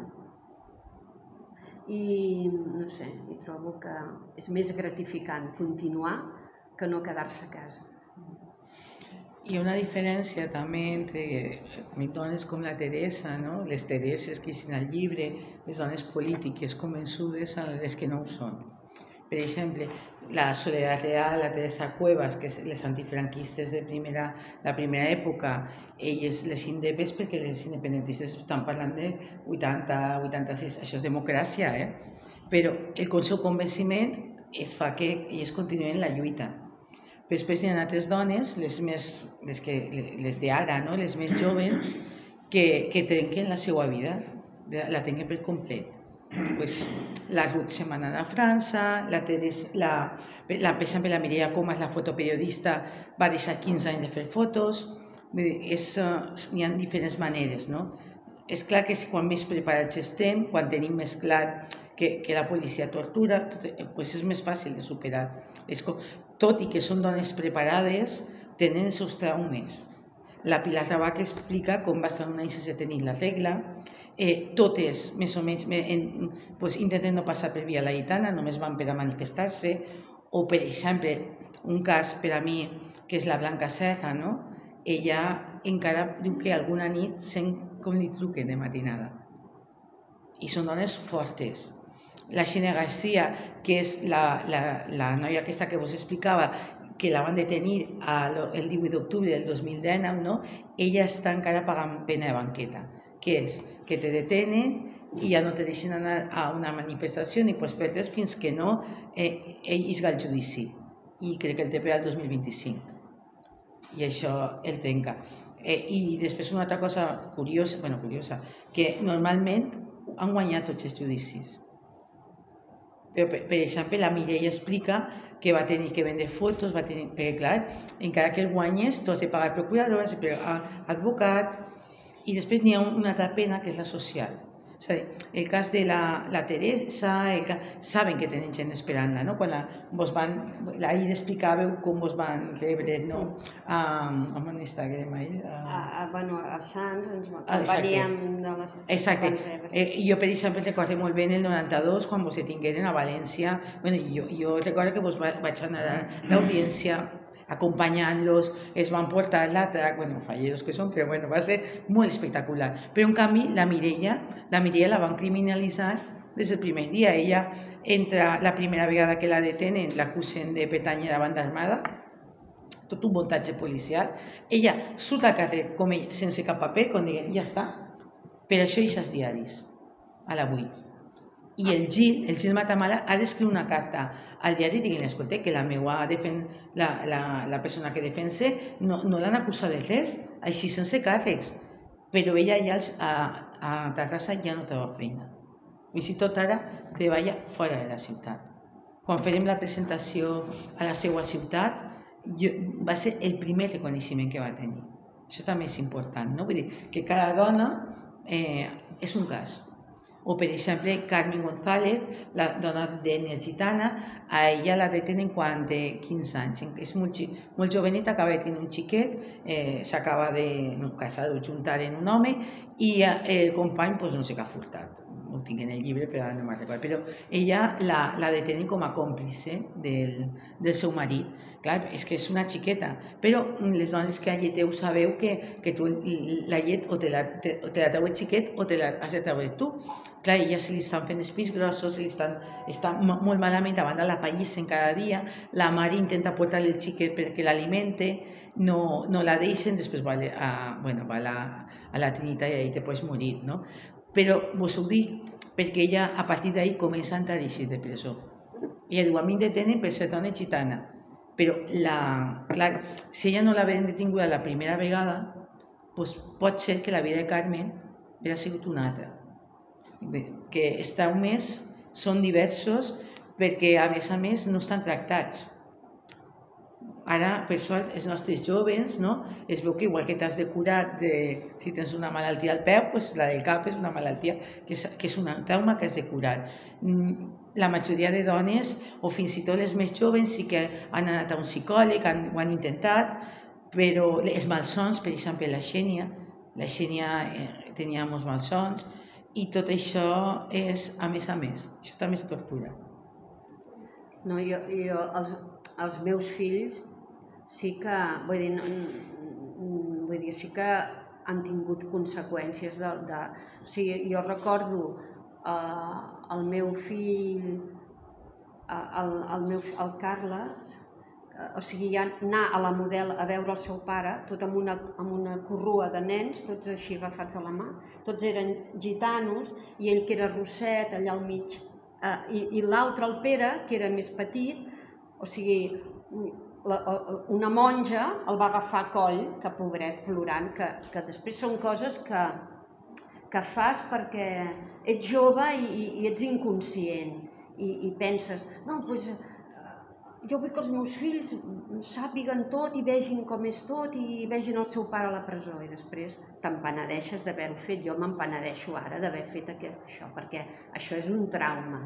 I no sé, trobo que és més gratificant continuar que no quedar-se a casa. Hi ha una diferència també entre dones com la Teresa, les Tereses que hi ha al llibre, les dones polítiques convençudes a les que no ho són. Per exemple, la Soledad Real, la Teresa Cuevas, que les antifranquistes de la primera època, elles les indepes perquè les independentistes estan parlant de 80, 86, això és democràcia, però el seu convenciment fa que elles continuen la lluita. Però després hi ha altres dones, les d'ara, les més joves, que trenquen la seva vida, la trenquen per complet. La Ruth se'n va anar a França, per exemple la Mireia Comas, la fotoperiodista, va deixar 15 anys de fer fotos. Hi ha diferents maneres. És clar que quan més preparats estem, quan tenim més clar que la policia tortura, és més fàcil de superar. Tot i que són dones preparades, tenen els seus traumes. La Pilar Rabac explica com va ser un any sense tenir la regla, totes, més o menys, intenten no passar per Via Laietana, només van per a manifestar-se, o per exemple, un cas per a mi, que és la Blanca Serra, ella encara diu que alguna nit sent com li truquen de matinada. I són dones fortes. La Xenia García, que és la noia aquesta que vos explicava, que la van detenir el 18 d'octubre del 2019, ella està encara pagant pena de banqueta, que és que te detenen i ja no te deixen anar a una manifestació ni pots fer res fins que no isga el judici. I crec que el té per al 2025. I això el trenca. I després una altra cosa curiosa, que normalment han guanyat tots els judicis. Però, per exemple, la Mireia explica que va tenir que vendre fotos, perquè clar, encara que el guanyes, tu has de pagar procurador, has de pagar advocat, i després n'hi ha una altra pena que és la social. És a dir, el cas de la Teresa, saben que tenen gent esperant-la, no? Quan ahir explicàveu com vos van rebre, no? On està, que érem ahir? Bueno, a Sants veníem de les... Exacte. Jo, per exemple, recordo molt bé en el 92, quan vos tingueren a València. Bueno, jo recordo que vos vaig anar a l'audiència acompanyant-los, es van portar l'altre, bueno, falleros que són, però bueno, va ser molt espectacular. Però en canvi, la Mireia la van criminalitzar des del primer dia. Ella entra, la primera vegada que la detenen, l'acusen de pertànyer a la banda armada, tot un muntatge policial. Ella surt al carrer com ell, sense cap paper, com dient, ja està. Per això eixes diaris, a l'avui. I el Gil Matamala ha d'escriure una carta al diari dient, escolta, que la persona que defensa no l'han acusat de res, així sense càrrecs. Però ella ja a Terrassa ja no troba feina. Fins i tot ara treballa fora de la ciutat. Quan farem la presentació a la seva ciutat, va ser el primer reconeixement que va tenir. Això també és important, no? Vull dir que cada dona és un cas. O, per exemple, Carmen González, la dona d'ètnia gitana, a ella la detenen quan té 15 anys. És molt joveneta, acaba de tenir un xiquet, s'acaba de casar o juntar en un home i el company no sé què ha furtat. No ho tinc en el llibre, però ara no me'n recordo. Però ella la detenen com a còmplice del seu marit. Clar, és que és una xiqueta, però les dones que alleteu sabeu que tu la llet o te la treu el xiquet o te l'has de treure tu. Clar, ella se li estan fent espis grossos, està molt malament, davant la pallissen cada dia, la mare intenta portar-li el xiquet perquè l'alimente, no la deixen, després va a la Trinitat i ahí te pots morir, no? Però vos ho dic perquè ella a partir d'ahir comença a entrar així de presó. Ella diu, a mi em detenen per ser dona gitana. Però, clar, si ella no l'havien detinguda la primera vegada, doncs pot ser que la vida de Carmen hauria sigut una altra. Que els traumes són diversos perquè, a més, no estan tractats. Ara, per sort, els nostres joves, no? Es veu que igual que t'has de curar si tens una malaltia al peu, doncs la del cap és una malaltia que és un trauma que has de curar. La majoria de dones, o fins i tot les més joves, sí que han anat a un psicòleg, ho han intentat, però els malsons, per exemple, la Xènia tenia molts malsons, i tot això és a més, això també és tortura. No, els meus fills sí que, sí que han tingut conseqüències o sigui, jo recordo el meu fill, el Carles, o sigui, anar a la Model a veure el seu pare, tot amb una corrua de nens, tots així agafats a la mà, tots eren gitanos, i ell que era rosset allà al mig, i l'altre, el Pere, que era més petit, o sigui, una monja el va agafar a coll, que pobret, plorant, que després són coses que fas perquè ets jove i ets inconscient i penses, no, doncs jo vull que els meus fills sàpiguen tot i vegin com és tot i vegin el seu pare a la presó i després t'empenedeixes d'haver-ho fet. Jo m'empenedeixo ara d'haver fet això perquè això és un trauma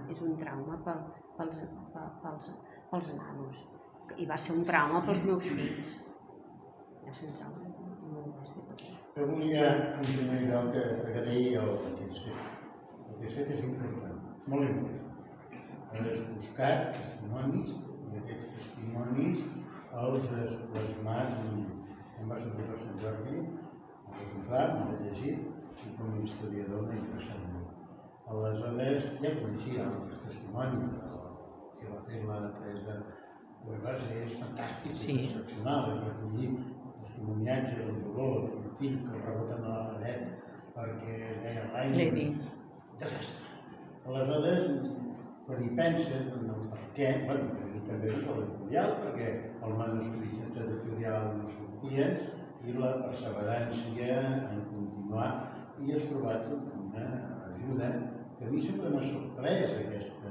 pels nanos i va ser un trauma pels meus fills. Va ser un trauma molt bèstia. Jo volia, en primer lloc, agrair el que has fet és important, molt important. Has buscat testimonis i aquests testimonis els has plasmat en va sortir per Sant Jordi, m'ho he llegit, i com a historiador m'ha interessat molt. Aleshores, ja coneixia altres testimonis, que va fer la Teresa Cuevas és fantàstic, és excepcional, és recollir testimoniatge del dolor, el fill que el reboten a la paret perquè es deia Raimon. Desastre. Aleshores, quan hi penses en el per què, també és l'editorial, perquè el manuscrit sense editorial no sortia, i la perseverància en continuar, i has trobat una ajuda que a mi sempre m'ha sorprès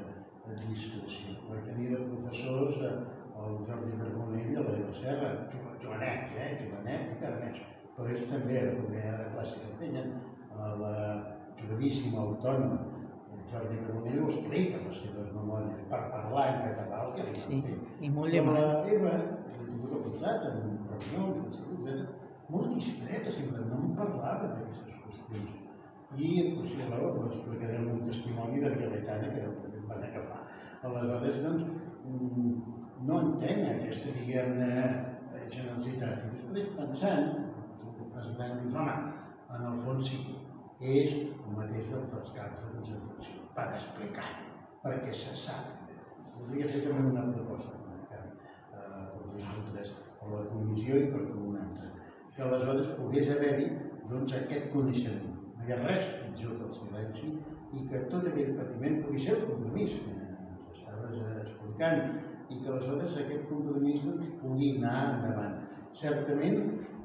discreció. Vaig tenir de professors el Jordi Carbonell a la Serra, jovenets, jovenets i cada mes. Però ells també, a la primera de classe que feien, a la joveníssima autònoma, el Jordi Carbonell ho explica les seves memòries per parlar en català el que li van fer. I molt llevat. La Eva, l'he tingut al costat en reunions, molt discreta, sempre no em parlava d'aquestes qüestions. I, aleshores, m'explicaré el meu testimoni de Vialetana, que em van agafar. Aleshores, doncs, no entenc aquesta, diguem-ne, generositat. I després, pensant, dius, home, en el fons sí, és el mateix dels camps de concentració, per explicar, perquè se sap. Podria fer també una proposta, per vosaltres, per la comissió i per comunitat, que aleshores pogués haver-hi aquest coneixement. No hi ha res pitjor que el silenci i que tot aquell patiment pugui ser el compromís que estaves explicant i que aleshores aquest compromís pugui anar endavant. Certament,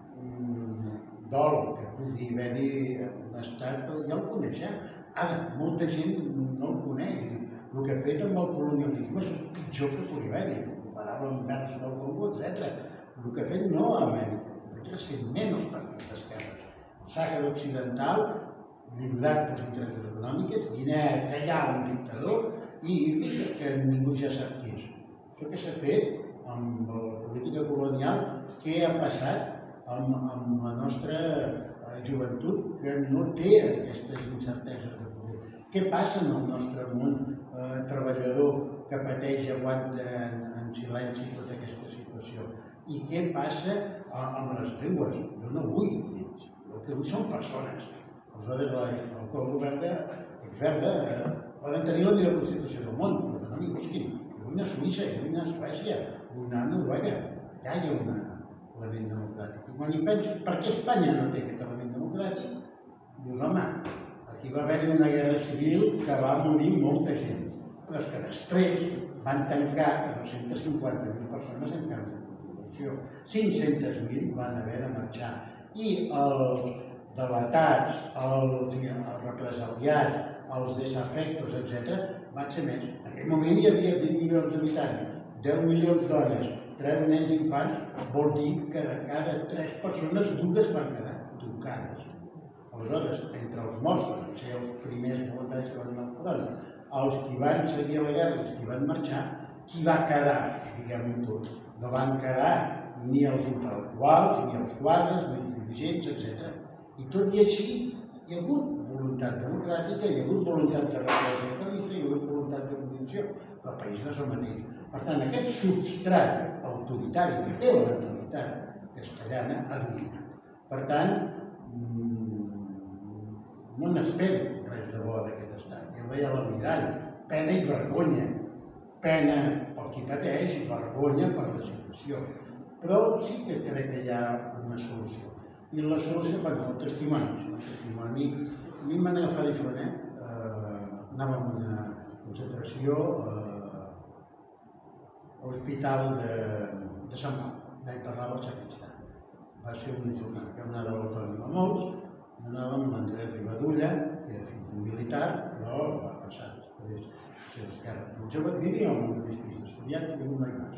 dol que pugui haver-hi un estat, ja el coneixem. Ara, molta gent no el coneix. El que ha fet amb el colonialisme és el pitjor que pugui haver-hi. Comparable amb Verge del Congo, etc. El que ha fet no a Amèrica, ha fet recentment els partits d'esquerres. El Sàhara Occidental, lliurat pels interessos econòmics, Guinea, que hi ha un dictador, i que ningú ja sap qui és. Això que s'ha fet amb la política colonial, què ha passat amb la nostra joventut que no té aquestes incerteses de futur. Què passa en el nostre món treballador que pateix i aguanta en silenci tota aquesta situació? I què passa amb les llengües? Jo no vull lleis, el que vull són persones. Aleshores, el Congo Verde, poden tenir la millor constitució del món, però que no n'hi busquin. Jo vull anar a Suïssa, jo vull anar a Suècia, vull anar a Noruega. Allà hi ha un element democràtic. I quan hi penses, per què Espanya no té aquest element democràtic? Dius, home, aquí va haver-hi una guerra civil que va morir molta gent, però és que després van tancar 250.000 persones en camps de concentració. 500.000 van haver de marxar. I els delatats, els represaliats, els desafectos, etc., van ser més. En aquell moment hi havia 20 milions d'habitants, 10 milions d'homes, 3 nens i infants, vol dir que de cada 3 persones, 2 van quedar trucades. Aleshores, entre els morts, que van ser els primers voluntaris que van anar al front, els que van seguir la guerra i els que van marxar, qui va quedar, diguem-ho tot? No van quedar ni els intel·lectuals, ni els quadres, ni els dirigents, etc. I tot i així, hi ha hagut voluntat democràtica, hi ha hagut voluntat de represa capitalista, hi ha hagut voluntat de condició, però el país no és el mateix. Per tant, aquest substrat autoritari que té la mentalitat castellana ha dominat. Per tant, no n'espero res de bo d'aquest estat. Ja ho veia a l'Almirall, pena i vergonya. Pena pel qui pateix i vergonya per la situació. Però sí que crec que hi ha una solució. I la solució, el testimoni. El testimoni, a mi m'han agafat de jovenet, anava a una concentració a l'Hospital de Sant Pau, allà hi parlava el sacristà. Va ser una jornada que vam anar de l'autònoma molts, anàvem amb l'Andrés Rivadulla, que era fill d'un militar, però va passar després a ser d'esquerra. El jove vivia amb un mateix pis d'estudiants i un noi mas.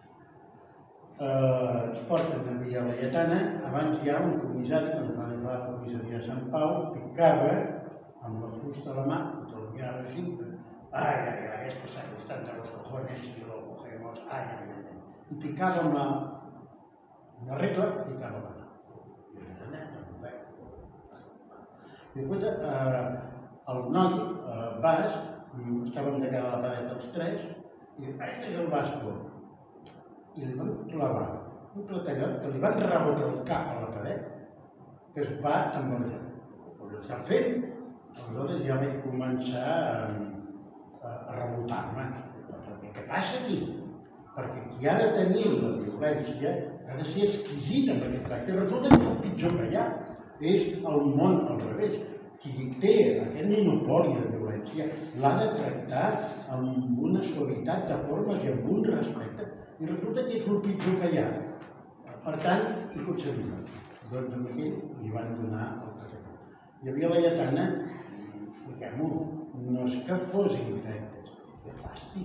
Ens porten a Villa Laietana, abans hi ha un comissari, quan va arribar a la comissaria de Sant Pau, picava amb la fusta a la mà, tot el mirava així, ai, esto sacristán de los cojones y lo cogemos, ai. I picava amb una regla, picava amb la mà. I el nen no ho veu. Després, el noi, Bas, estàvem de cara a la paret els 3, i diu, aquest és el Basco. I li van clavar un platellot que li van rebotar el cap a la paret, que es va tambalejar. Però ho estan fent. Aleshores ja vaig començar a rebotar-me. Què passa aquí? Perquè qui ha de tenir la violència ha de ser exquisit amb aquest tracte. Resulta que és el pitjor que hi ha. És el món al revés. Qui té aquest monopoli de violència l'ha de tractar amb una suavitat de formes i amb un respecte. I resulta que és el pitjor que hi ha. Per tant, què aconseguim? Doncs amb aquell li van donar el paquet. Hi havia la Laietana, expliquem-ho, no és que fos infectes, de fàstic.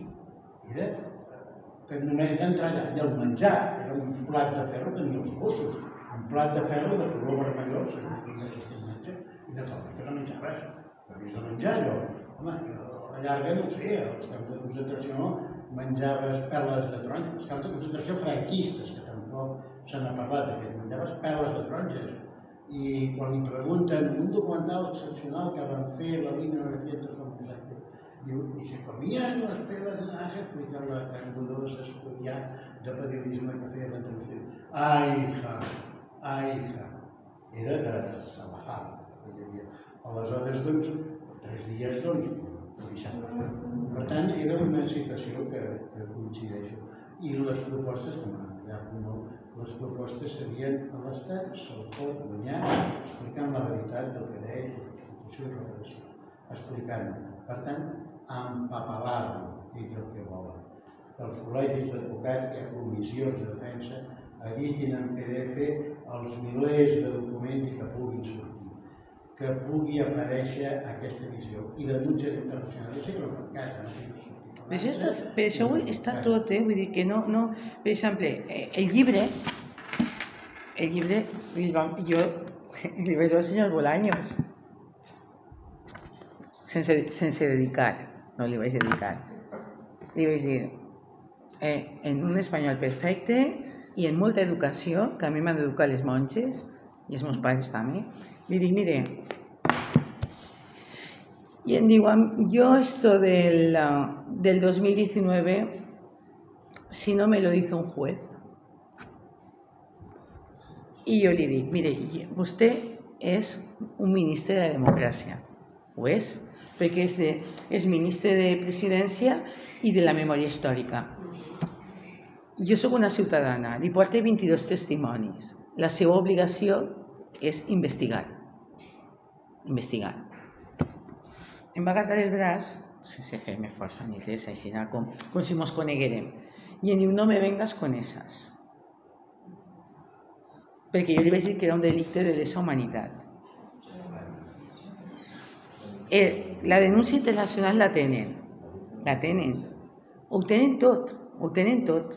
que només d'entrar allà i el menjar era un plat de ferro que tenia els gossos, un plat de ferro de color vermellós, i de tot, que no menjar res. Havies de menjar allò. Home, a la llarga, no ho sé, als camps de concentració menjaves perles de taronja, els camps de concentració franquistes, que tampoc se n'ha parlat d'aquest, menjaves perles de taronges. I quan li pregunten un documental excepcional que van fer la línia 900, y se comían las perlas de naranja, explica la cangudosa estudiant de periodisme que feia la televisió. Ai, hija, era de la fam. Aleshores, doncs, 3 dies, doncs, per tant, era una situació que coincideixo. I les propostes, com m'allargo molt, les propostes serien a l'Estat, se'l pot guanyar, explicant la veritat del que deia la Constitució i la Relació. Explicant, per tant, empapelar-lo, que és el que volen. Els col·legis d'advocats, que hi ha comissions de defensa, editin en PDF els milers de documents i que puguin sortir, que pugui aparèixer aquesta visió. I denúncies internacionals, jo sé que no fan cas, però això està tot, vull dir que no... Per exemple, el llibre, jo li vaig dir al senyor Bolaños, sense dedicar, no li vaig dedicar. Li vaig dir, en un espanyol perfecte i en molta educació, que a mi m'han d'educar les monges, i els meus pares també, li dic, mire, i em diuen, jo esto del 2019, si no me lo dice un juez, i jo li dic, mire, vostè és un ministre de la democràcia, ho és? Perquè és ministre de Presidència i de la memòria històrica. Jo sóc una ciutadana, li porto 22 testimonis. La seva obligació és investigar. Em va agafar el braç, sense fer-me força ni res, així com si mos coneguérem. I em diu, no me vengas con esas. Perquè jo li vaig dir que era un delicte de lesa humanitat. La denúncia internacional la tenen, ho tenen tot,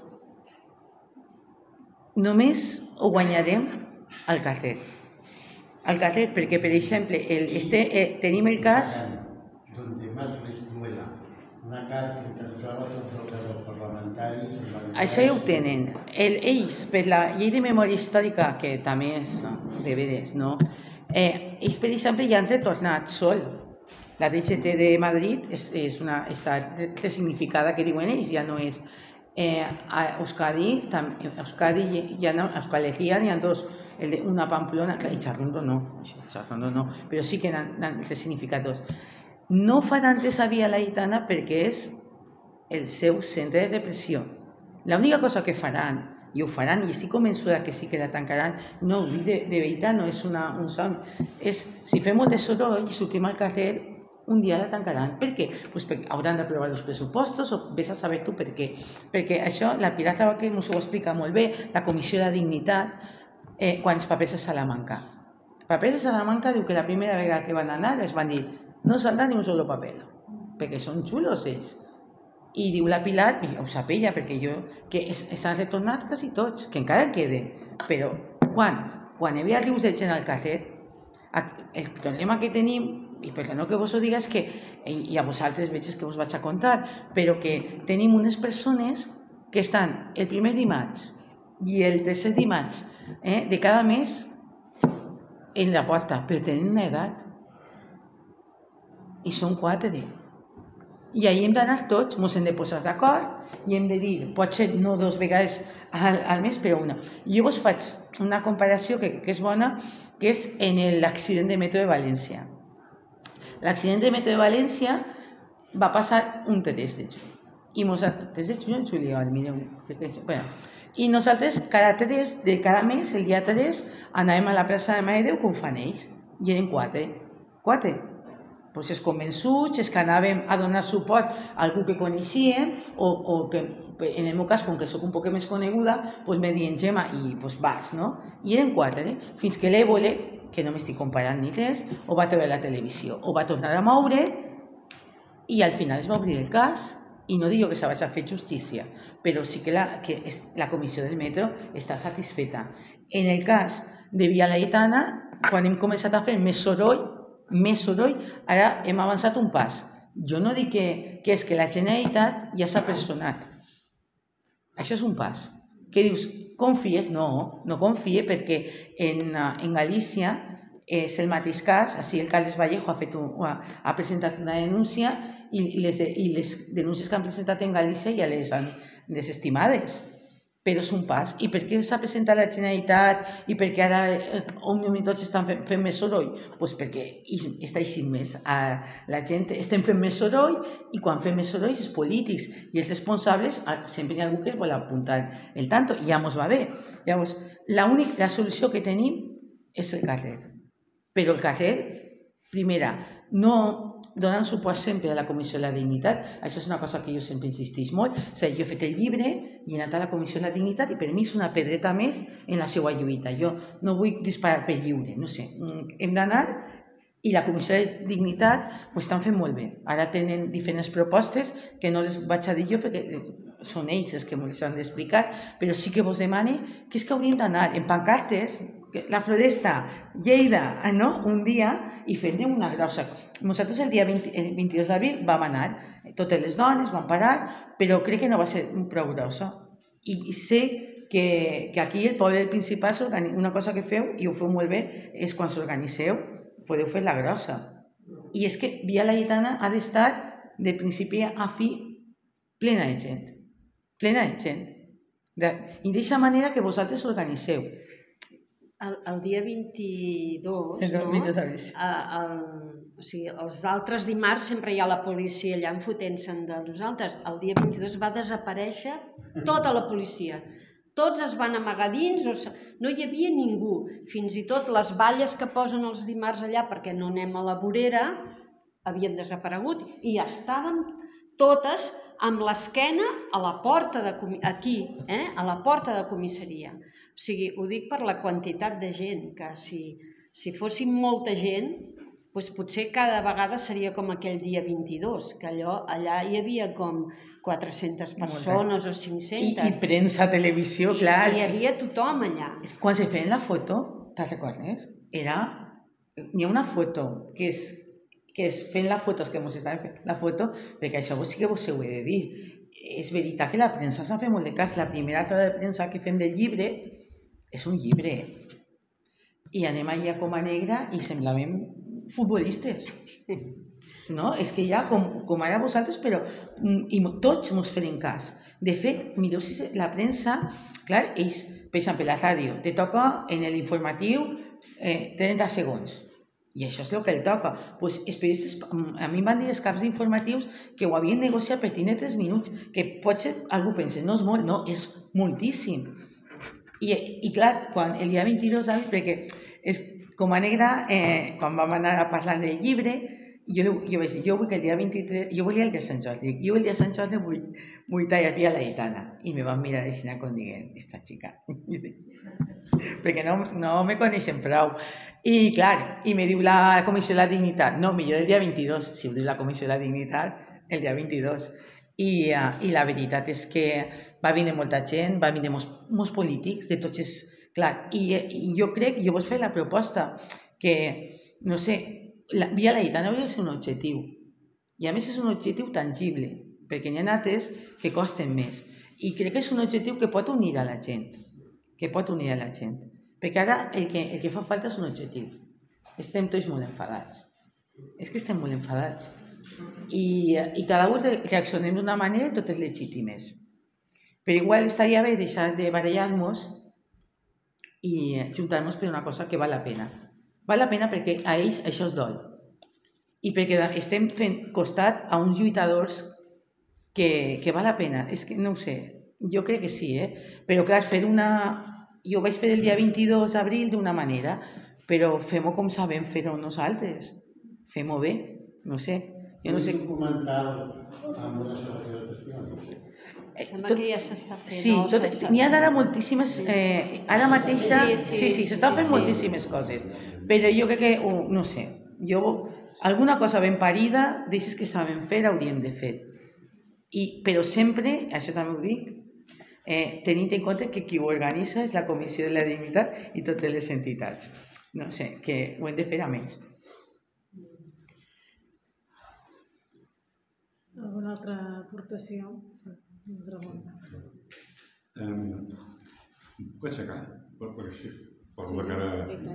només ho guanyarem al carrer, perquè, per exemple, tenim el cas... Donde más les duela, una carta internacional a tots els parlamentaris... Això ja ho tenen. Ells, per la llei de memòria històrica, que també és de veres, no? Ells, per exemple, ja han retornat sol. La DGT de Madrid està resignificada, que diuen ells, ja no és. A Euskadi hi ha Euskal Herria, n'hi ha dos, una a Pamplona, i Charlondo no, però sí que n'han resignificat dos. No faran res a Via Laietana perquè és el seu centre de repressió. L'única cosa que faran, i ho faran, i estic convençuda que sí que la tancaran, no ho dic de veritat, no és un son, és si fem molt de soroll i sortim al carrer, un dia la tancaran. Per què? Pues perquè hauran d'aprovar els pressupostos, o vés a saber tu per què. Perquè això, la Pilar Rabaque ens ho explica molt bé, la Comissió de Dignitat, quan els papers a Salamanca. Papers a Salamanca diu que la primera vegada que van anar es van dir no saldrà ni un solo paper, perquè són xulos ells. I diu la Pilar, i ho sap ella, perquè que s'han retornat quasi tots, que encara queden, però quan hi havia rius de gent al carrer, el problema que tenim, i per no que vos ho diga, és que, i a vosaltres veig que us vaig a contar, però que tenim unes persones que estan el primer dimarts i el tercer dimarts de cada mes en la porta, però tenen una edat. I són 4. I ahir hem d'anar tots, ens hem de posar d'acord i hem de dir, potser no 2 vegades al mes, però una. Jo vos faig una comparació que és bona, que és en l'accident de metro de València. L'accident de metro de València va passar un 3 de juny. I juliol, mireu. I nosaltres cada mes, el dia 3, anàvem a la plaça de Mare de Déu com fan ells. I eren 4. Doncs els convençuts, els que anàvem a donar suport a algú que coneixíem, o que en el meu cas, com que soc un poc més coneguda, doncs me diuen, Gemma, i vas, no? I eren 4, fins que l'Évole, que no m'estic comparant ni res, ho va treure a la televisió, ho va tornar a moure, i al final es va obrir el cas, i no dic que se vaig a fer justícia, però sí que la comissió del metro està satisfeta. En el cas de Via Laietana, quan hem començat a fer més soroll, ara hem avançat un pas. Jo no dic que és que la Generalitat ja s'ha personat. Això és un pas. Què dius? Confies? No, no confie perquè en Galícia és el mateix cas. Així el Carles Vallejo ha presentat una denúncia i les denúncies que han presentat en Galícia ja les han desestimades. Però és un pas. I per què s'ha presentat la Generalitat i per què ara Òmnium i tots estan fent més soroll? Doncs perquè està eixint més. La gent estem fent més soroll i quan fem més soroll els polítics i els responsables sempre hi ha algú que es vol apuntar el tanto i ja mos va bé. Llavors, la solució que tenim és el carrer. Però el carrer, primera, no donant suport sempre a la Comissió de la Dignitat. Això és una cosa que jo sempre insistís molt. Jo he fet el llibre i he anat a la Comissió de la Dignitat i per mi és una pedreta més en la seva lluita. Jo no vull disparar per lliure, no sé. Hem d'anar i la Comissió de Dignitat ho estan fent molt bé. Ara tenen diferents propostes que no les vaig a dir jo perquè són ells els que ens han d'explicar, però sí que vos demane que és que hauríem d'anar en pancartes, la Floresta, Lleida, un dia i fer-ne una grossa. Nosaltres el dia 22 d'abril vam anar, totes les dones van parar, però crec que no va ser prou grossa. I sé que aquí el poble del Principat, una cosa que feu, i ho feu molt bé, és quan s'organitzeu, podeu fer la grossa. I és que Via Laietana ha d'estar de principi a fi plena de gent. Plena de gent. I d'aquesta manera que vosaltres organitzeu. El dia 22, els d'altres dimarts sempre hi ha la policia allà enfotent-se'n de nosaltres. El dia 22 va desaparèixer tota la policia. Tots es van amagar dins, no hi havia ningú. Fins i tot les valles que posen els dimarts allà perquè no anem a la vorera havien desaparegut i estaven totes amb l'esquena a la porta aquí, a la porta de comissaria. O sigui, ho dic per la quantitat de gent, que si fóssim molta gent, potser cada vegada seria com aquell dia 22, que allà hi havia com 400 persones o 500. I premsa, televisió, clar. I hi havia tothom allà. Quan se feien la foto, te'n recordes? N'hi ha una foto que és fent la foto, els que ens estaven fent la foto, perquè això sí que vos ho he de dir. És veritat que la premsa s'ha fet molt de cas. La primera roda de premsa que fem del llibre és un llibre. I anem allà com a negra i semblàvem futbolistes. No? És que ja, com ara vosaltres, però tots ens farem cas. De fet, mireu si la premsa, clar, ells, per exemple, la ràdio, te toca en l'informatiu 30 segons. I això és el que el toca. Els periodistes, a mi em van dir els caps d'informatius que ho havien negociat per tenir 3 minuts, que potser algú pensa, no és molt, no, és moltíssim. I clar, el dia 22 d'abril, perquè com a negra, quan vam anar a parlar del llibre, jo vaig dir, jo vull que el dia 23, jo volia el dia de Sant Jordi, jo el dia de Sant Jordi vull tallar Via Laietana. I me van mirar així com dient, esta xica. Perquè no me coneixen prou. I clar, i me diu la Comissió de la Dignitat, no, millor el dia 22, si ho diu la Comissió de la Dignitat, el dia 22. I la veritat és que va venir molta gent, va venir molts polítics de tots els... Clar, i jo crec, jo vos fer la proposta que, no sé, Via Laietana hauria de ser un objectiu. I a més és un objectiu tangible, perquè n'hi ha altres que costen més. I crec que és un objectiu que pot unir a la gent. Perquè ara el que fa falta és un objectiu. Estem tots molt enfadats. És que estem molt enfadats. I cada un reaccionem d'una manera i totes legítimes. Però igual estaria bé deixar de barallar-nos i juntar-nos per una cosa que val la pena. Val la pena perquè a ells això es dol. I perquè estem fent costat a uns lluitadors que val la pena. És que no ho sé, jo crec que sí, però clar, jo vaig fer el dia 22 d'abril d'una manera, però fem-ho com sabem fer-ho nosaltres. Fem-ho bé, no sé. Jo no sé... Un documental amb una selecció de testimonis. Sembla que ja s'està fent. Sí, n'hi ha ara moltíssimes... Ara mateix... Sí, s'estan fent moltíssimes coses. Però jo crec que, no sé, alguna cosa ben parida, d'aixes que sabem fer, hauríem de fer. Però sempre, això també ho dic, tenint en compte que qui ho organitza és la Comissió de la Dignitat i totes les entitats. No sé, que ho hem de fer a més. Alguna altra aportació? Puc aixecar? Perquè així poso la cara...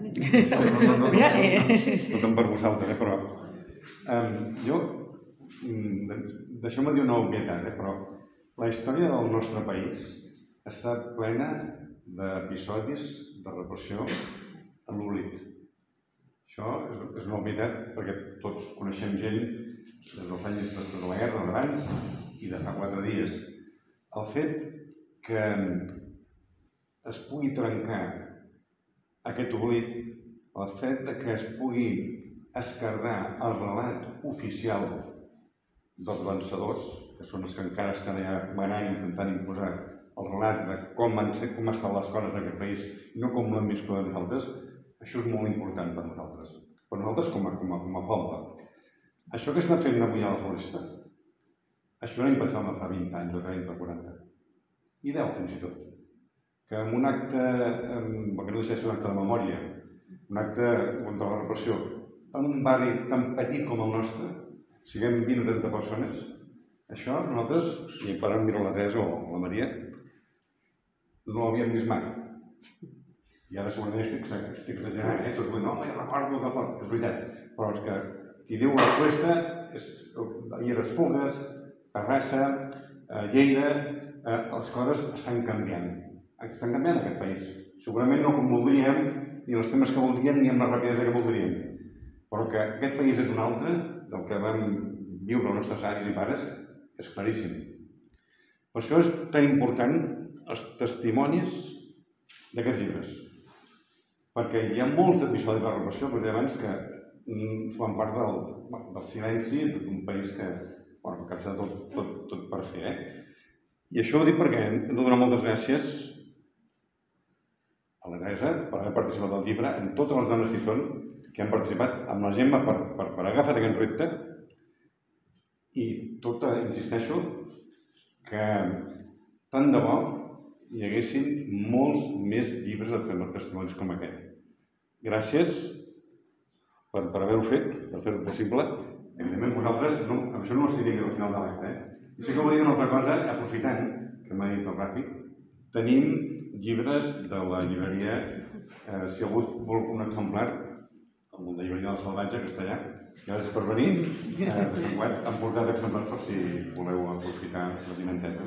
No tant per vosaltres, però... Jo... Deixeu-me dir una obvietat, però la història del nostre país està plena d'episodis de repressió en l'oblit. Això és una obvietat perquè tots coneixem gent des dels anys de la guerra, d'abans i de fa 4 dies. El fet que es pugui trencar aquest oblit, el fet que es pugui esquerdar el relat oficial dels vencedors, que són els que encara estan allà manant i intentant imposar el relat de com estan les coses en aquest país i no com l'hem viscut nosaltres, això és molt important per nosaltres. Per nosaltres com a poble. Això que està fent avui a la Floresta, això no impensable fa 20 anys o 30 o 40. I 10 fins i tot. Que en un acte, perquè no deixa de ser un acte de memòria, un acte contra la repressió, en un barri tan petit com el nostre, siguem 20 o 30 persones, això nosaltres, i per ara miro la Teresa o la Maria, no ho havíem vist mai. I ara segurament estic exagerant, tots vull dir, no, ja recordo, és veritat, però és que qui diu la Floresta, ahir Esplugues, Terrassa, Lleida, les coses estan canviant. Estan canviant aquest país. Segurament no com voldríem, ni els temes que voldríem, ni amb la rapidesa que voldríem. Però que aquest país és un altre, del que vam viure els nostres avis i pares, és claríssim. Per això és tan important els testimonis d'aquests llibres. Perquè hi ha molts episodis de repressió, com deia abans, que fan part del silenci d'un país que està tot per fer. I això ho dic perquè hem de donar moltes gràcies a la Teresa per haver participat al llibre, amb totes les dones que hi són, que han participat, amb la Gemma per agafar aquest repte. I tot, insisteixo, que tant de bo hi haguessin molts més llibres de testimonis com aquest. Gràcies per haver-ho fet, per fer-ho possible. Evidentment, vosaltres, això no ho estic dient al final de l'acte. I sí que volia dir una altra cosa, aprofitant, que m'ha dit el Rafi, tenim llibres de la llibreria, si algú vol un exemplar, el de llibreria del Salvatge, que està allà. Gràcies per venir. Han portat exemplars per si voleu aprofitar la dimenteta.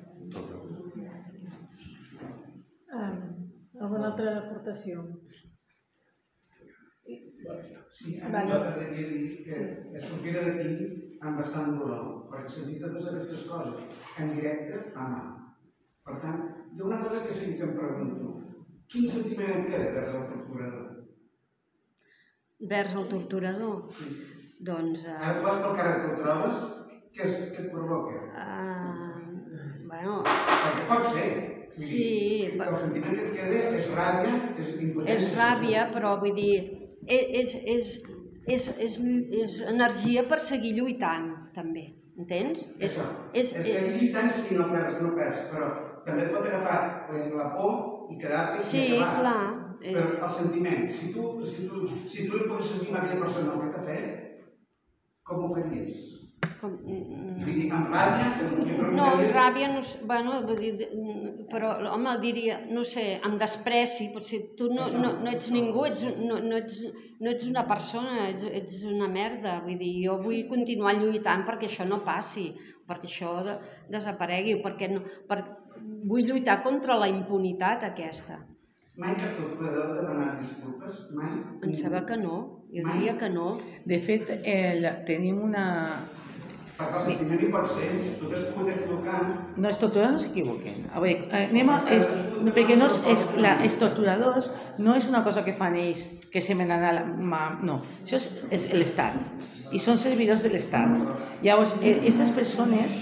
Alguna altra aportació? Sí, a mi m'agradaria dir que sortirà d'aquí amb bastant dolor, perquè sentir totes aquestes coses en directe a mà. Per tant, hi ha una cosa que sí que em pregunto. Quin sentiment et queda vers el torturador? Vers el torturador? Doncs... Ara vas pel carrer, te'l trobes, què et provoca? Bueno... Perquè pot ser. Sí... El sentiment que et queda és ràbia, és impotència. És ràbia, però vull dir... És energia per seguir lluitant, també. Entens? És seguir lluitant si no perds, però també et pot agafar la por i quedar-te i acabar. Sí, clar. Però el sentiment, si tu li poguessis sentir a aquella persona el que t'ha fet, com ho faries? Amb ràbia? No, amb ràbia no sé, bueno, però home, diria, no sé, amb despreci, potser tu no ets ningú, no ets una persona, ets una merda, vull dir, jo vull continuar lluitant perquè això no passi, perquè això desaparegui, perquè vull lluitar contra la impunitat aquesta. Mai cap torturador t'ha demanat disculpes? Mai? Em sembla que no, jo diria que no. De fet, tenim una... Perquè el sentiment hi pot ser, tu t'has pogut equivocar. No, els torturadors no s'equivoquen. A veure, perquè els torturadors no és una cosa que fan ells, que se menen a la mà, no. Això és l'Estat, i són servidors de l'Estat. Llavors, aquestes persones,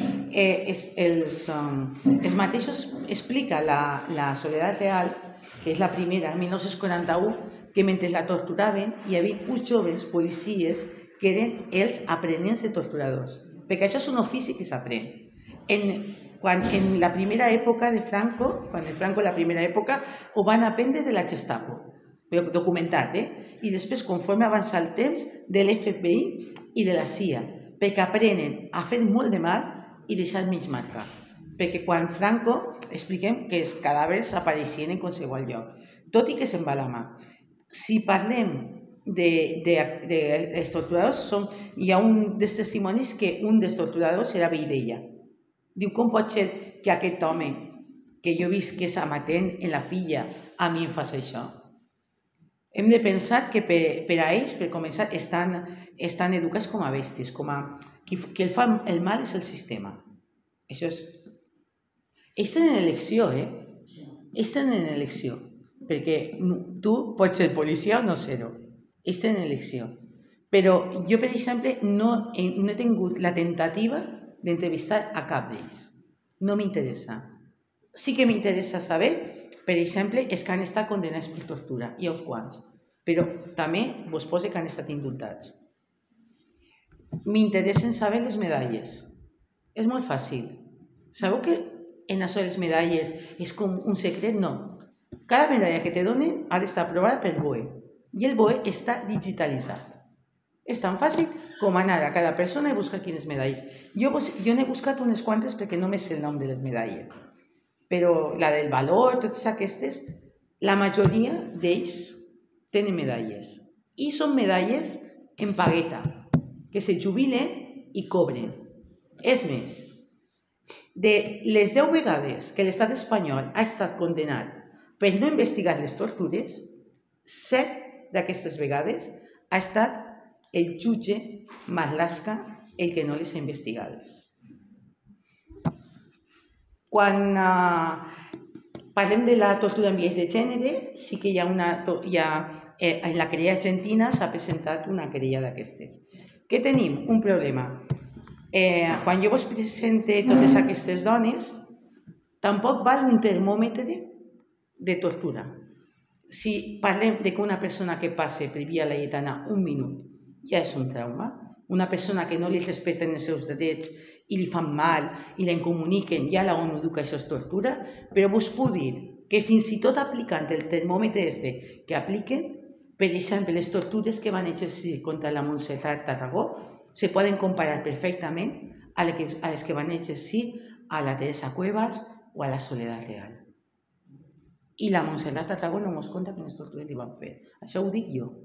els mateixos explica la Soledat Real, que és la primera, en 1941, que mentre la torturaven hi havia uns joves policies que eren els aprenents de torturadors, perquè això és un ofici que s'aprèn. en la primera època de Franco, la primera època, ho van aprendre de la Gestapo, però documentat, i després, conforme avança el temps, de l'FBI i de la CIA, perquè aprenen a fer molt de mal i deixar mig marca. Perquè quan Franco, expliquem que els cadàvers apareixien en qualsevol lloc, tot i que se'n va la mà. Si parlem dels torturadors, hi ha un dels testimonis que un dels torturadors era veí d'ella. Diu, com pot ser que aquest home, que jo he vist que és amatent en la filla, a mi em fas això? Hem de pensar que per a ells, per començar, estan educats com a bèsties, que el fa el mal és el sistema. Això és... Ells tenen elecció, Ells tenen elecció, perquè tu pots ser policia o no ser-ho. Ells tenen elecció. Però jo, per exemple, no he tingut la tentativa d'entrevistar a cap d'ells. No m'interessa. Sí que m'interessa saber, per exemple, els que han estat condenats per tortura, hi ha uns quants, però també vos poso que han estat indultats. M'interessen saber les medalles. És molt fàcil. Sabeu que en això de les medalles és com un secret? No. Cada medalla que te donen ha d'estar aprovada pel BOE i el BOE està digitalitzat. És tan fàcil com anar a cada persona i buscar quines medalles. Jo n'he buscat unes quantes perquè no me sé el nom de les medalles. Però la del valor, totes aquestes, la majoria d'ells tenen medalles. I són medalles en pagueta, que se jubilen i cobren. És més, de les 10 vegades que l'estat espanyol ha estat condenat per no investigar les tortures, 7 d'aquestes vegades ha estat el jutge Marlaska el que no les ha investigades. Quan parlem de la tortura en vies de gènere, sí que en la querella argentina s'ha presentat una querella d'aquestes. Què tenim? Un problema. Quan jo vos presente totes aquestes dones, tampoc val un termòmetre de tortura. Si parlem que una persona que passe per via Laietana un minut ja és un trauma, una persona que no li respecten els seus drets i li fan mal i la incomuniquen, ja la ONU diu que això és tortura, però vos puc dir que fins i tot aplicant el termòmetre que apliquen, per exemple, les tortures que van exercir contra la Montserrat Tarragó se poden comparar perfectament a les que van exercir a la Teresa Cuevas o a la Soledad Real. I la Montserrat Tarragó no mos conta quines tortures li van fer. Això ho dic jo.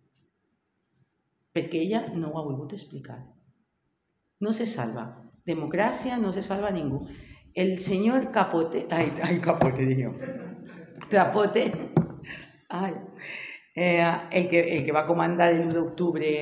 Perquè ella no ho ha volgut explicar. No se salva. Democràcia, no se salva ningú. El senyor Capote, Trapote, el que va comandar l'1 d'octubre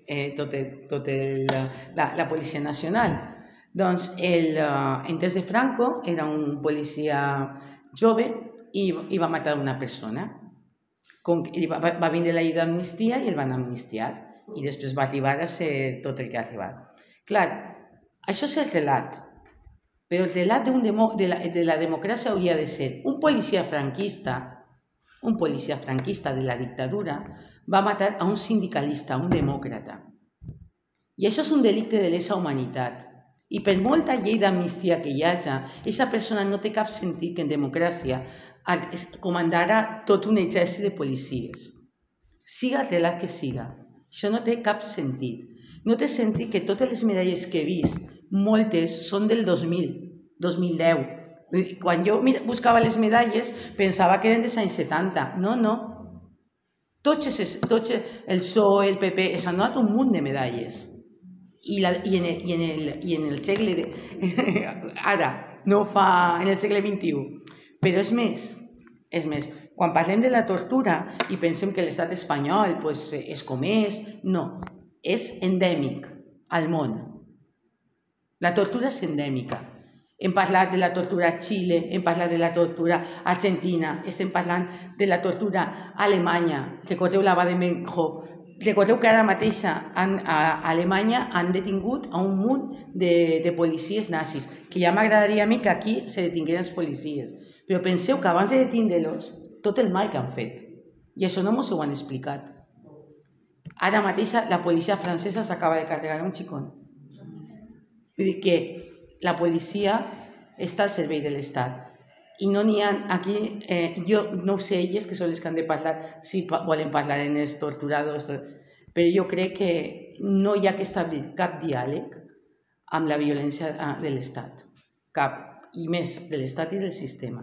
la Policia Nacional, doncs en temps de Franco era un policia jove i va matar una persona. Va vindre la llei d'amnistia i el van amnistiar. I després va arribar a ser tot el que ha arribat. Clar, això és el relat, però el relat de la democràcia hauria de ser un policia franquista de la dictadura va matar a un sindicalista, un demòcrata. I això és un delicte de lesa humanitat. I per molta llei d'amnistia que hi hagi, aquesta persona no té cap sentit que en democràcia comandara tot un exèrcit de policies. Siga el relat que siga. Això no té cap sentit. No té sentit que totes les medalles que he vist, moltes són del 2000, 2010. Quan jo buscava les medalles pensava que eren dels anys 70. No. Tots el PSOE, el PP, s'han donat un munt de medalles. I en el segle... Ara, no fa... en el segle XXI. Però és més. Quan parlem de la tortura i pensem que l'estat espanyol és com és, no, és endèmic al món. La tortura és endèmica. Hem parlat de la tortura a Xile, hem parlat de la tortura a Argentina, estem parlant de la tortura a Alemanya. Recordeu la Baden-Meinhof. Recordeu que ara mateix a Alemanya han detingut a un munt de policies nazis, que ja m'agradaria a mi que aquí se detingueren els policies. Però penseu que abans de detindre-los tot el mal que han fet. I això no ens ho han explicat. Ara mateix la policia francesa s'acaba de carregar un xicón. Vull dir que la policia està al servei de l'Estat. I no n'hi ha aquí, jo no ho sé elles, que són les que han de parlar, si volen parlar en els torturadors, però jo crec que no hi ha que establir cap diàleg amb la violència de l'Estat, cap, i més de l'Estat i del sistema.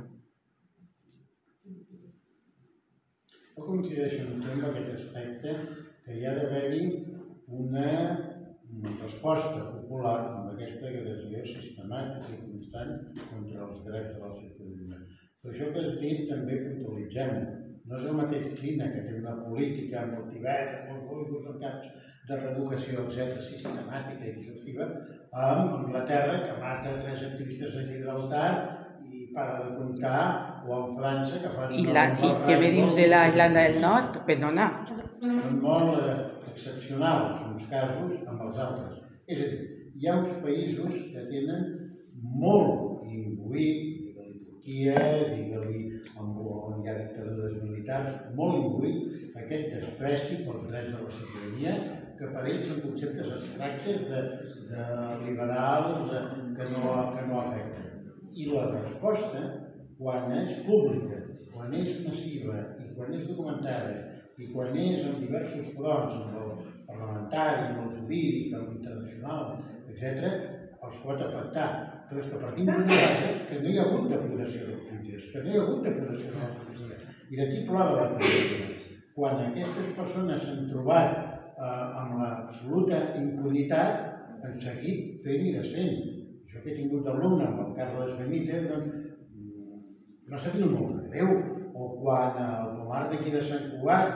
Jo coincideixo amb tu en aquest aspecte, que hi ha d'haver-hi una resposta popular amb aquesta agressió sistemàtica i constant contra els drets de la ciutadania. Per això que has dit també puntualitzem-ho. No és el mateix Xina, que té una política amb el Tibet, amb els uigurs, amb camps de reeducació, etc., sistemàtica i exhaustiva, amb Anglaterra, que mata 3 activistes de Gibraltar i para de comptar, o amb França, que fan... I què me dius de l'Irlanda del Nord? Perdona. Són molt excepcionals uns casos amb els altres. És a dir, hi ha uns països que tenen molt imbuït, digue-li Turquia, digue-li on hi ha dictadures militars, molt imbuït aquest despreci pels drets de la ciutadania, que per ells són conceptes abstractes de liberals que no afecten. I la resposta, quan és pública, quan és massiva i quan és documentada i quan és en diversos fronts, amb el parlamentari, amb el jurídic, amb l'internacional, etc., els pot afectar. Però és que partim d'una base que no hi ha hagut depredació dels jutges, que no hi ha hagut depredació de la policia. I d'aquí plora la policia. Quan aquestes persones s'han trobat amb l'absoluta impunitat, han seguit fent i desfent. Jo que he tingut d'alumne amb el Carles Benítez, doncs no sabia molt de Déu. O quan el Pomar d'aquí de Sant Cugat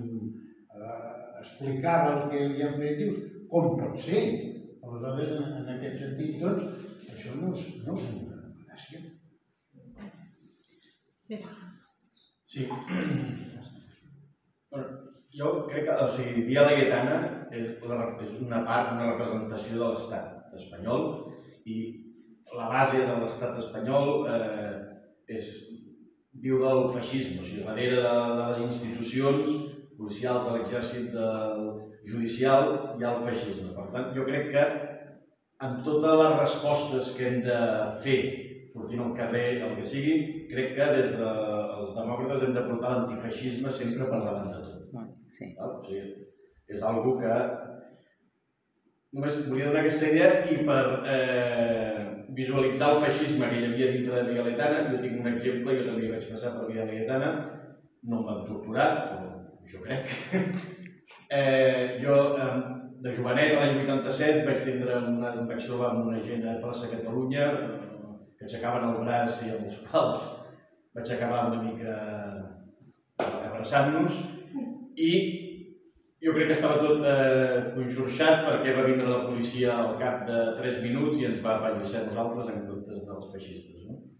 explicava el que li han fet, dius, com pot ser? Aleshores, en aquest sentit, doncs, això no és una democràcia. Sí. Jo crec que Via Laietana és una part, una representació de l'Estat espanyol i la base de l'Estat espanyol viu del feixisme, o sigui, darrere de les institucions policials, de l'exèrcit judicial, hi ha el feixisme. Per tant, jo crec que amb totes les respostes que hem de fer, sortint al carrer, el que sigui, crec que des dels demòcrates hem de portar l'antifeixisme sempre per davant de tot. O sigui, és una cosa que només volia donar aquesta idea i per visualitzar el feixisme que hi havia dintre de Via Laietana. Jo tinc un exemple, jo també hi vaig passar per Via Laietana, no em van torturar, jo crec. Jo, de jovenet, l'any 87, em vaig trobar amb una gent a plaça Catalunya que aixecaven el braç i amb els quals vaig acabar una mica abraçant-nos, i jo crec que estava tot conxorxat perquè va vindre la policia al cap de 3 minuts i ens va apallissar nosaltres en comptes dels feixistes.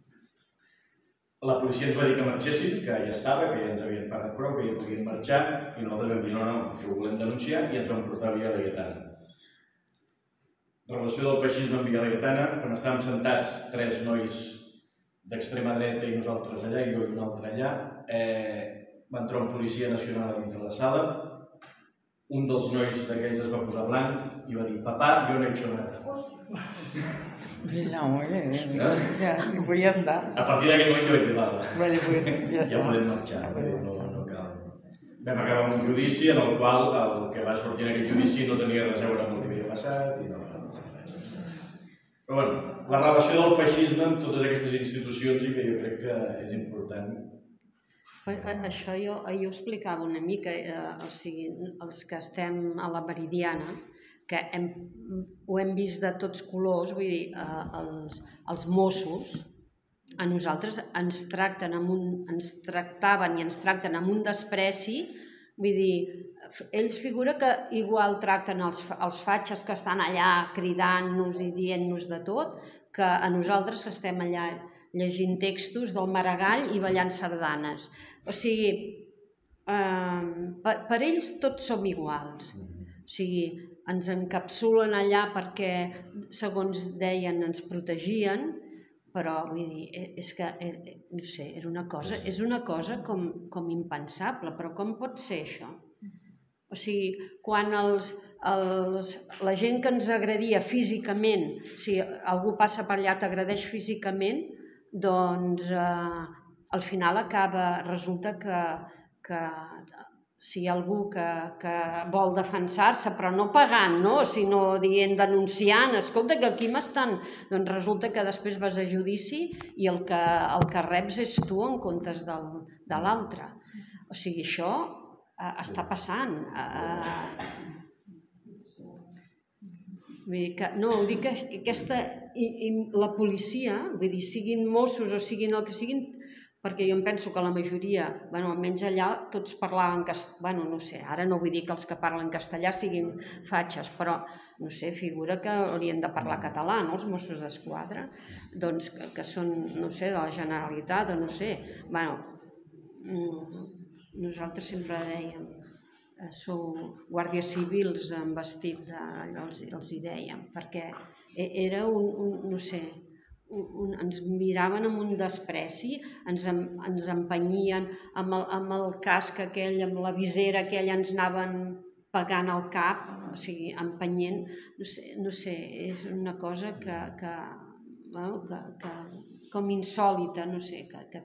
La policia ens va dir que marxéssim, que ja estava, que ja ens havien pagat prou, que ja podien marxar, i nosaltres vam dir no, això ho volem denunciar, i ens vam portar a Via Laietana. Relació del feixisme amb Via Laietana, quan estàvem sentats 3 nois d'extrema dreta i nosaltres allà, i jo i un altre allà, va entrar un policia nacional a dintre la sala. Un dels nois d'aquells es va posar blanc i va dir, papà, jo no he hecho nada. Mira, ya está. A partir d'aquell moment jo vaig dir, vale, pues ja està. Ja podem marxar, no cal. Vam acabar amb un judici en el qual el que va sortir en aquest judici no tenia res a veure amb el que havia passat i no va passar res. Però bé, la relació del feixisme amb totes aquestes institucions i que jo crec que és important. Això jo ho explicava una mica, o sigui, els que estem a la Meridiana, que ho hem vist de tots colors, vull dir, els Mossos, a nosaltres ens tractaven i ens tracten amb un despreci, vull dir, ells figura que igual tracten els fatxes que estan allà cridant-nos i dient-nos de tot, que a nosaltres que estem allà llegint textos del Maragall i ballant sardanes. O sigui, per ells tots som iguals. O sigui, ens encapsulen allà perquè, segons deien, ens protegien, però vull dir, és que, no sé, és una cosa com impensable, però com pot ser això? O sigui, quan la gent que ens agredia físicament, si algú passa per allà t'agredeix físicament, doncs al final resulta que si hi ha algú que vol defensar-se, però no pagant, sinó dient, denunciant, escolta, que aquí m'estan... Doncs resulta que després vas a judici i el que reps és tu en comptes de l'altre. O sigui, això està passant. Vull dir que la policia, vull dir, siguin Mossos o siguin el que siguin, perquè jo em penso que la majoria, almenys allà tots parlaven castellà, no sé, ara no vull dir que els que parlen castellà siguin fatxes, però, no sé, figura que haurien de parlar català, no?, els Mossos d'Esquadra, doncs que són, no sé, de la Generalitat, o no sé, nosaltres sempre dèiem, sou guàrdies civils amb vestit d'allò, els hi dèiem, perquè era no sé, ens miraven amb un despreci, ens empenyien amb el casc aquell, amb la visera aquella, ens anaven pegant al cap, o sigui, empenyent, no sé, és una cosa com insòlita, no sé, que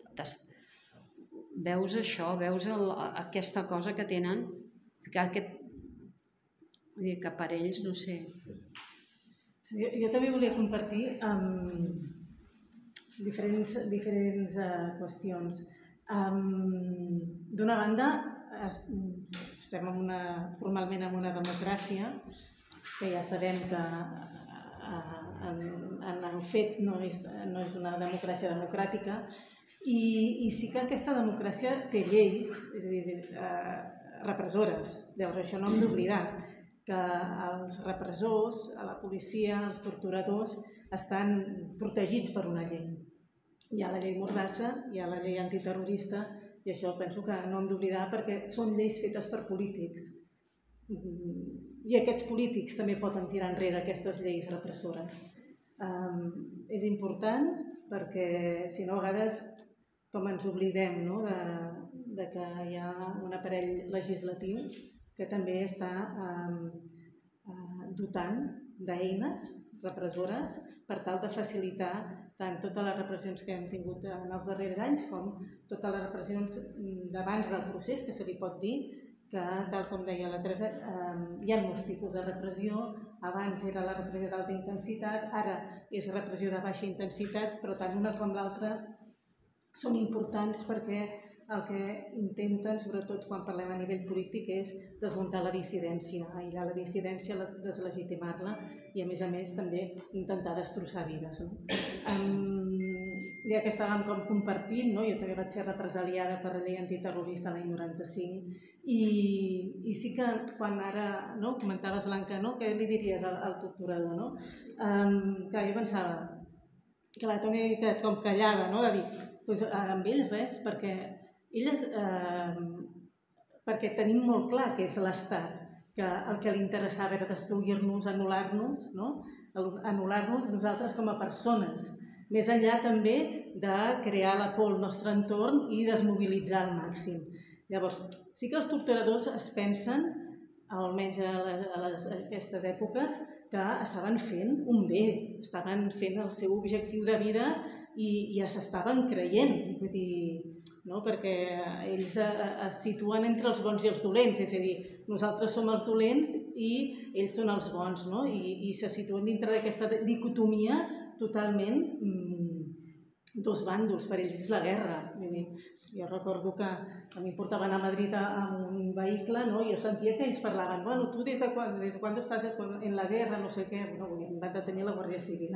veus això, veus aquesta cosa que tenen, que per ells, no sé... Jo també volia compartir diferents qüestions. D'una banda, estem formalment en una democràcia, que ja sabem que en el fet no és una democràcia democràtica, i sí que aquesta democràcia té lleis repressores. Llavors això no hem d'oblidar, que els repressors, la policia, els torturadors, estan protegits per una llei. Hi ha la llei Mordassa, hi ha la llei antiterrorista, i això penso que no hem d'oblidar perquè són lleis fetes per polítics. I aquests polítics també poden tirar enrere aquestes lleis repressores. És important perquè, si no, a vegades com ens oblidem que hi ha un aparell legislatiu que també està dotant d'eines repressores per tal de facilitar tant totes les repressions que hem tingut en els darrers anys com totes les repressions d'abans del procés, que se li pot dir que, tal com deia la Teresa, hi ha molts tipus de repressió. Abans era la repressió d'alta intensitat, ara és repressió de baixa intensitat, però tant una com l'altra són importants perquè el que intenten, sobretot quan parlem a nivell polític, és desmuntar la dissidència, aïllar la dissidència, deslegitimar-la i, a més, també intentar destrossar vides. Ja que estàvem compartint, jo també vaig ser represaliada per la llei antiterrorista l'any 95 i sí que quan ara comentaves, Blanca, què li diries al torturador? Que jo pensava que la Toni ha quedat com callada, de dir, amb ells res, perquè tenim molt clar que és l'Estat, que el que li interessava era destruir-nos, anul·lar-nos nosaltres com a persones, més enllà també de crear la por al nostre entorn i desmobilitzar al màxim. Llavors, sí que els torturadors es pensen, almenys a aquestes èpoques, que estaven fent un bé, estaven fent el seu objectiu de vida i ja s'estaven creient, vull dir, perquè ells es situen entre els bons i els dolents, és a dir, nosaltres som els dolents i ells són els bons, i se situen dintre d'aquesta dicotomia totalment dos bàndols, per ells és la guerra. Jo recordo que a mi em portaven a Madrid amb un vehicle i jo sentia que ells parlaven, bueno, tu des de quan estàs en la guerra, no sé què, em van detenir la Guàrdia Civil,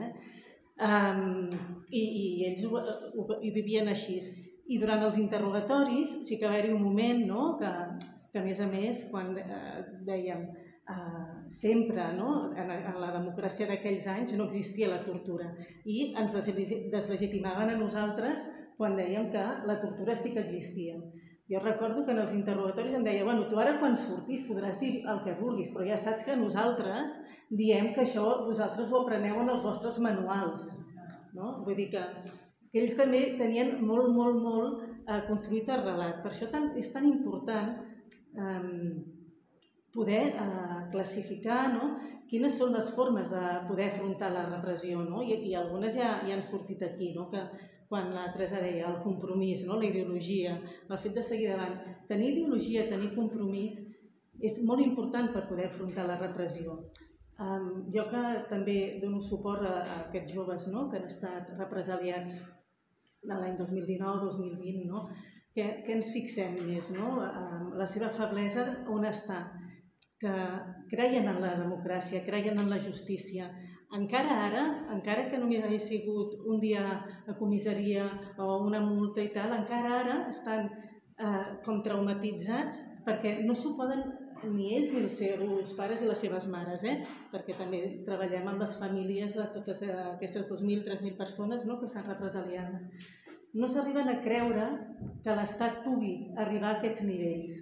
i ells hi vivien així. I durant els interrogatoris sí que va haver-hi un moment que, a més, quan dèiem sempre, en la democràcia d'aquells anys no existia la tortura i ens deslegitimaven a nosaltres quan dèiem que la tortura sí que existia. Jo recordo que en els interrogatoris em deia, bueno, tu ara quan surtis podràs dir el que vulguis, però ja saps que nosaltres diem que això vosaltres ho apreneu en els vostres manuals. Vull dir que ells també tenien molt construït el relat. Per això és tan important poder classificar quines són les formes de poder afrontar la repressió, i algunes ja han sortit aquí, que quan la Teresa deia el compromís, la ideologia, el fet de seguir davant. Tenir ideologia, tenir compromís és molt important per poder afrontar la repressió. Jo que també dono suport a aquests joves que han estat represaliats de l'any 2019-2020, que ens fixem més, la seva feblesa on està, que creien en la democràcia, creien en la justícia. Encara ara, encara que només hagi sigut un dia a comissaria o una multa i tal, encara ara estan com traumatitzats perquè no s'ho poden ni ells ni els seus pares i les seves mares, perquè també treballem amb les famílies de totes aquestes 2.000, 3.000 persones que estan represaliades. No s'arriben a creure que l'Estat pugui arribar a aquests nivells.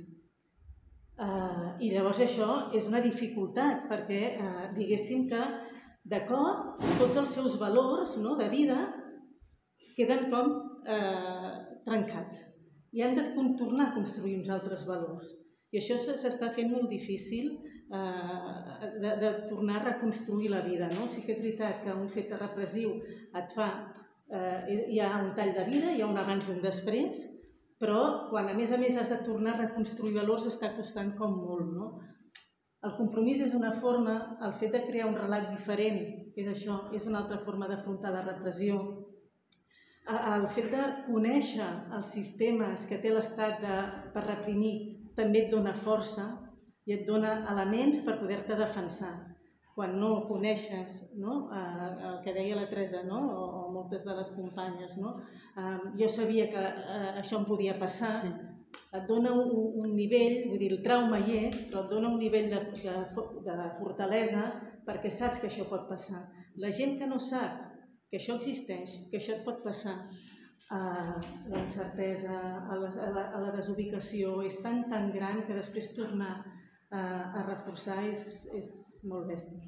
I llavors això és una dificultat, perquè diguéssim que de cop tots els seus valors de vida queden com trencats i han de tornar a construir uns altres valors. I això s'està fent molt difícil de tornar a reconstruir la vida. Sí que és veritat que un fet repressiu et fa... Hi ha un tall de vida, hi ha un abans i un després, però quan a més has de tornar a reconstruir valors està costant com molt. El compromís és una forma, el fet de crear un relat diferent, és això, és una altra forma d'afrontar la repressió. El fet de conèixer els sistemes que té l'Estat per reprimir també et dona força i et dona elements per poder-te defensar. Quan no coneixes el que deia la Teresa o moltes de les companyes, jo sabia que això em podia passar, et dona un nivell, vull dir, el trauma hi és, però et dona un nivell de fortalesa perquè saps que això pot passar. La gent que no sap que això existeix, que això et pot passar, la incertesa, a la desubicació, és tan gran que després tornar a reforçar és molt bèstia.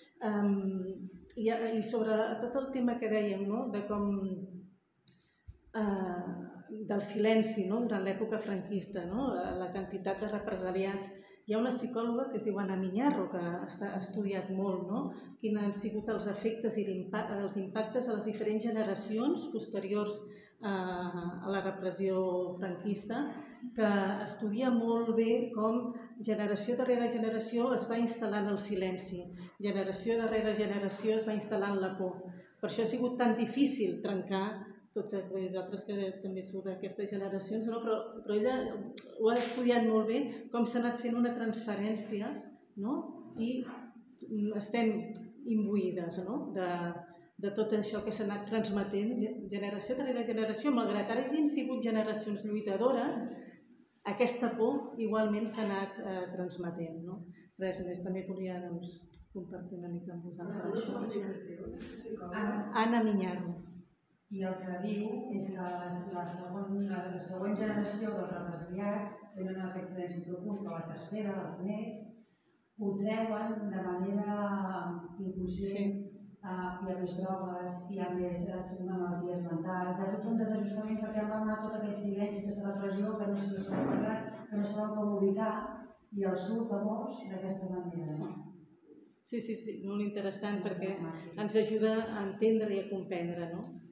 I sobre tot el tema que dèiem, del silenci durant l'època franquista, la quantitat de represaliats, hi ha una psicòloga que es diu Ana Miñarro, que ha estudiat molt quins han sigut els efectes i els impactes a les diferents generacions posteriors a la repressió franquista, que estudia molt bé com generació darrere generació es va instal·lant el silenci, generació darrere generació es va instal·lant la por. Per això ha sigut tan difícil trencar, tots vosaltres que també sou d'aquestes generacions, però ella ho ha estudiat molt bé, com s'ha anat fent una transferència i estem imbuïdes de tot això que s'ha anat transmetent generació darrere generació, malgrat ara hagin sigut generacions lluitadores, aquesta por igualment s'ha anat transmetent. Res més, també volia compartir una mica amb vosaltres. Ana Miñarro. I el que diu és que la següent generació dels represaliats tenen aquest silenci profund, però la tercera, els nets, ho treuen de manera inconscient. Hi ha més drogues, hi ha més malalties mentals, hi ha tot un desajustament perquè han anat tot aquest silenci, aquesta repressió que no s'ha parlat, que no saben com ubicar, i el surt a molts d'aquesta manera. Sí, molt interessant perquè ens ajuda a entendre i a comprendre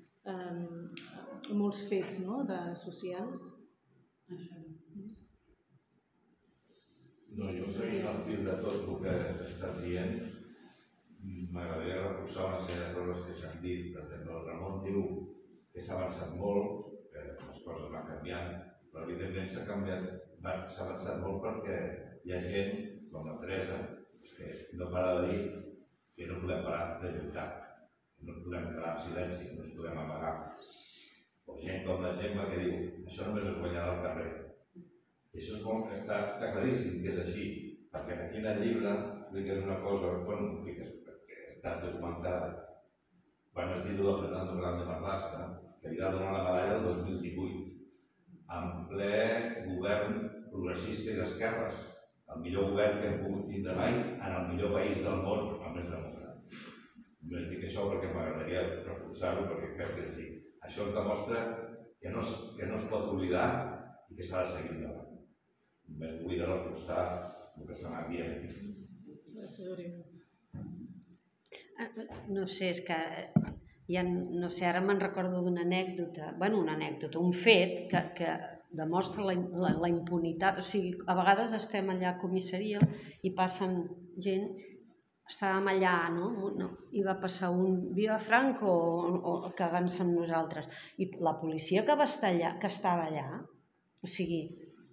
molts fets socials. Jo seguint el fil de tot el que s'està dient, m'agradaria reforçar una sèrie de coses que s'han dit. Per exemple, el Ramon diu que s'ha avançat molt, que les coses van canviant, però evidentment s'ha avançat molt perquè hi ha gent, com la Teresa, que no para de dir que no podem parar de lluitar, que no podem quedar en silenci, que no ens podem amagar. O gent com la Gemma que diu això només es guanyarà al carrer. I això està claríssim que és així, perquè aquí en el llibre expliques una cosa, perquè estàs documentada. Quan es diu de Fernando Grande Marlaska, que li va donar la medalla del 2018, en ple govern progressista i d'esquerres, el millor govern que hem pogut tindre mai en el millor país del món, el més democràtic. Només dic això perquè m'agradaria reforçar-ho, perquè crec que és així. Això ens demostra que no es pot oblidar i que s'ha de seguir endavant. Només volia reforçar el que s'ha anat dient. No sé, és que ja no sé, ara me'n recordo d'una anècdota, un fet que demostra la impunitat. O sigui, a vegades estem allà a comissaria i passen gent, estàvem allà, no? I va passar un Viva Franco o cagant-se amb nosaltres. I la policia que estava allà, o sigui,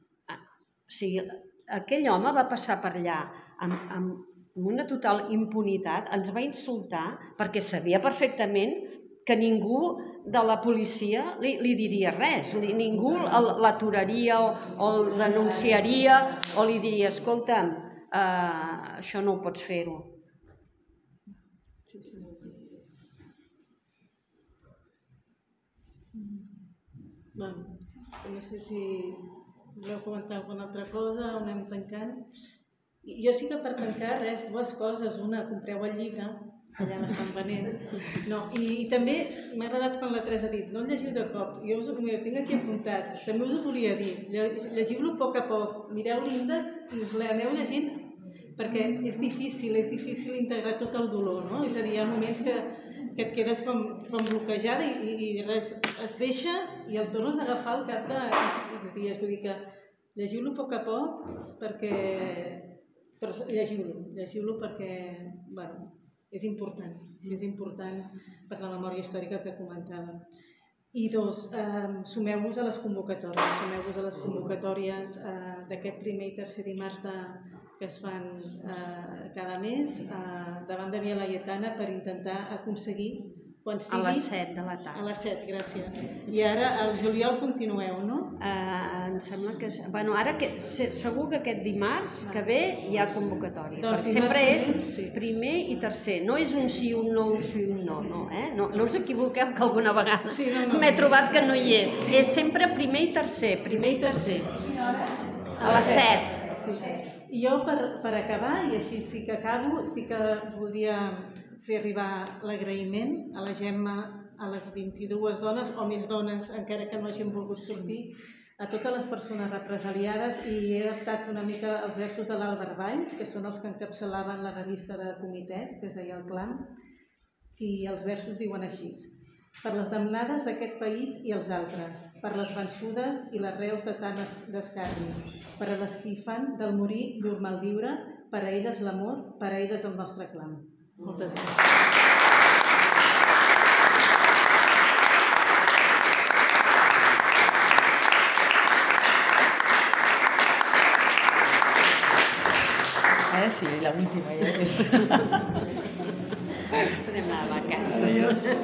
aquell home va passar per allà amb una total impunitat, ens va insultar perquè sabia perfectament que ningú de la policia li diria res, ningú l'aturaria o el denunciaria o li diria, escolta'm, això no ho pots fer-ho. No sé si voleu comentar alguna altra cosa o anem tancant. Jo sí que per tancar, dues coses. Una, compreu el llibre, allà l'estan venent. I també m'ha agradat quan la Teresa ha dit, no el llegiu de cop. Jo tinc aquí apuntat, també us ho volia dir, llegiu-lo a poc, mireu l'índex i us l'aneu llegint, perquè és difícil integrar tot el dolor, no? És a dir, hi ha moments que et quedes com bloquejada i res, es deixa i el tornes a agafar al cap de dies. Vull dir que llegiu-lo a poc, perquè... Però llegiu-lo perquè és important per la memòria històrica que comentava. I dos, sumeu-vos a les convocatòries d'aquest primer i tercer dimarts que es fan cada mes davant de Via Laietana per intentar aconseguir quan sigui... A les 7 de la tarda. A les 7, gràcies. I ara al juliol continueu, no? Em sembla que... Ara segur que aquest dimarts que ve hi ha convocatòria. Perquè sempre és primer i tercer. No és un sí, un no, un sí, un no. No us equivoqueu que alguna vegada m'he trobat que no hi és. És sempre primer i tercer. A les 7. I jo, per acabar, i així sí que acabo, sí que voldria fer arribar l'agraïment a la Gemma, a les 22 dones, o més dones, encara que no hagin volgut sortir, a totes les persones represaliades, i he adaptat una mica els versos de l'Àlvar Valls, que són els que encapçalaven la revista de comitès, que es deia El Clam, i els versos diuen així: per les damnades d'aquest país i els altres, per les vençudes i les reus de tant d'escarni, per a les que hi fan del morir llur malviure, per a elles l'amor, per a elles el nostre clam. Moltes gràcies. Ara sí, la última ja és. Podem anar a vacances.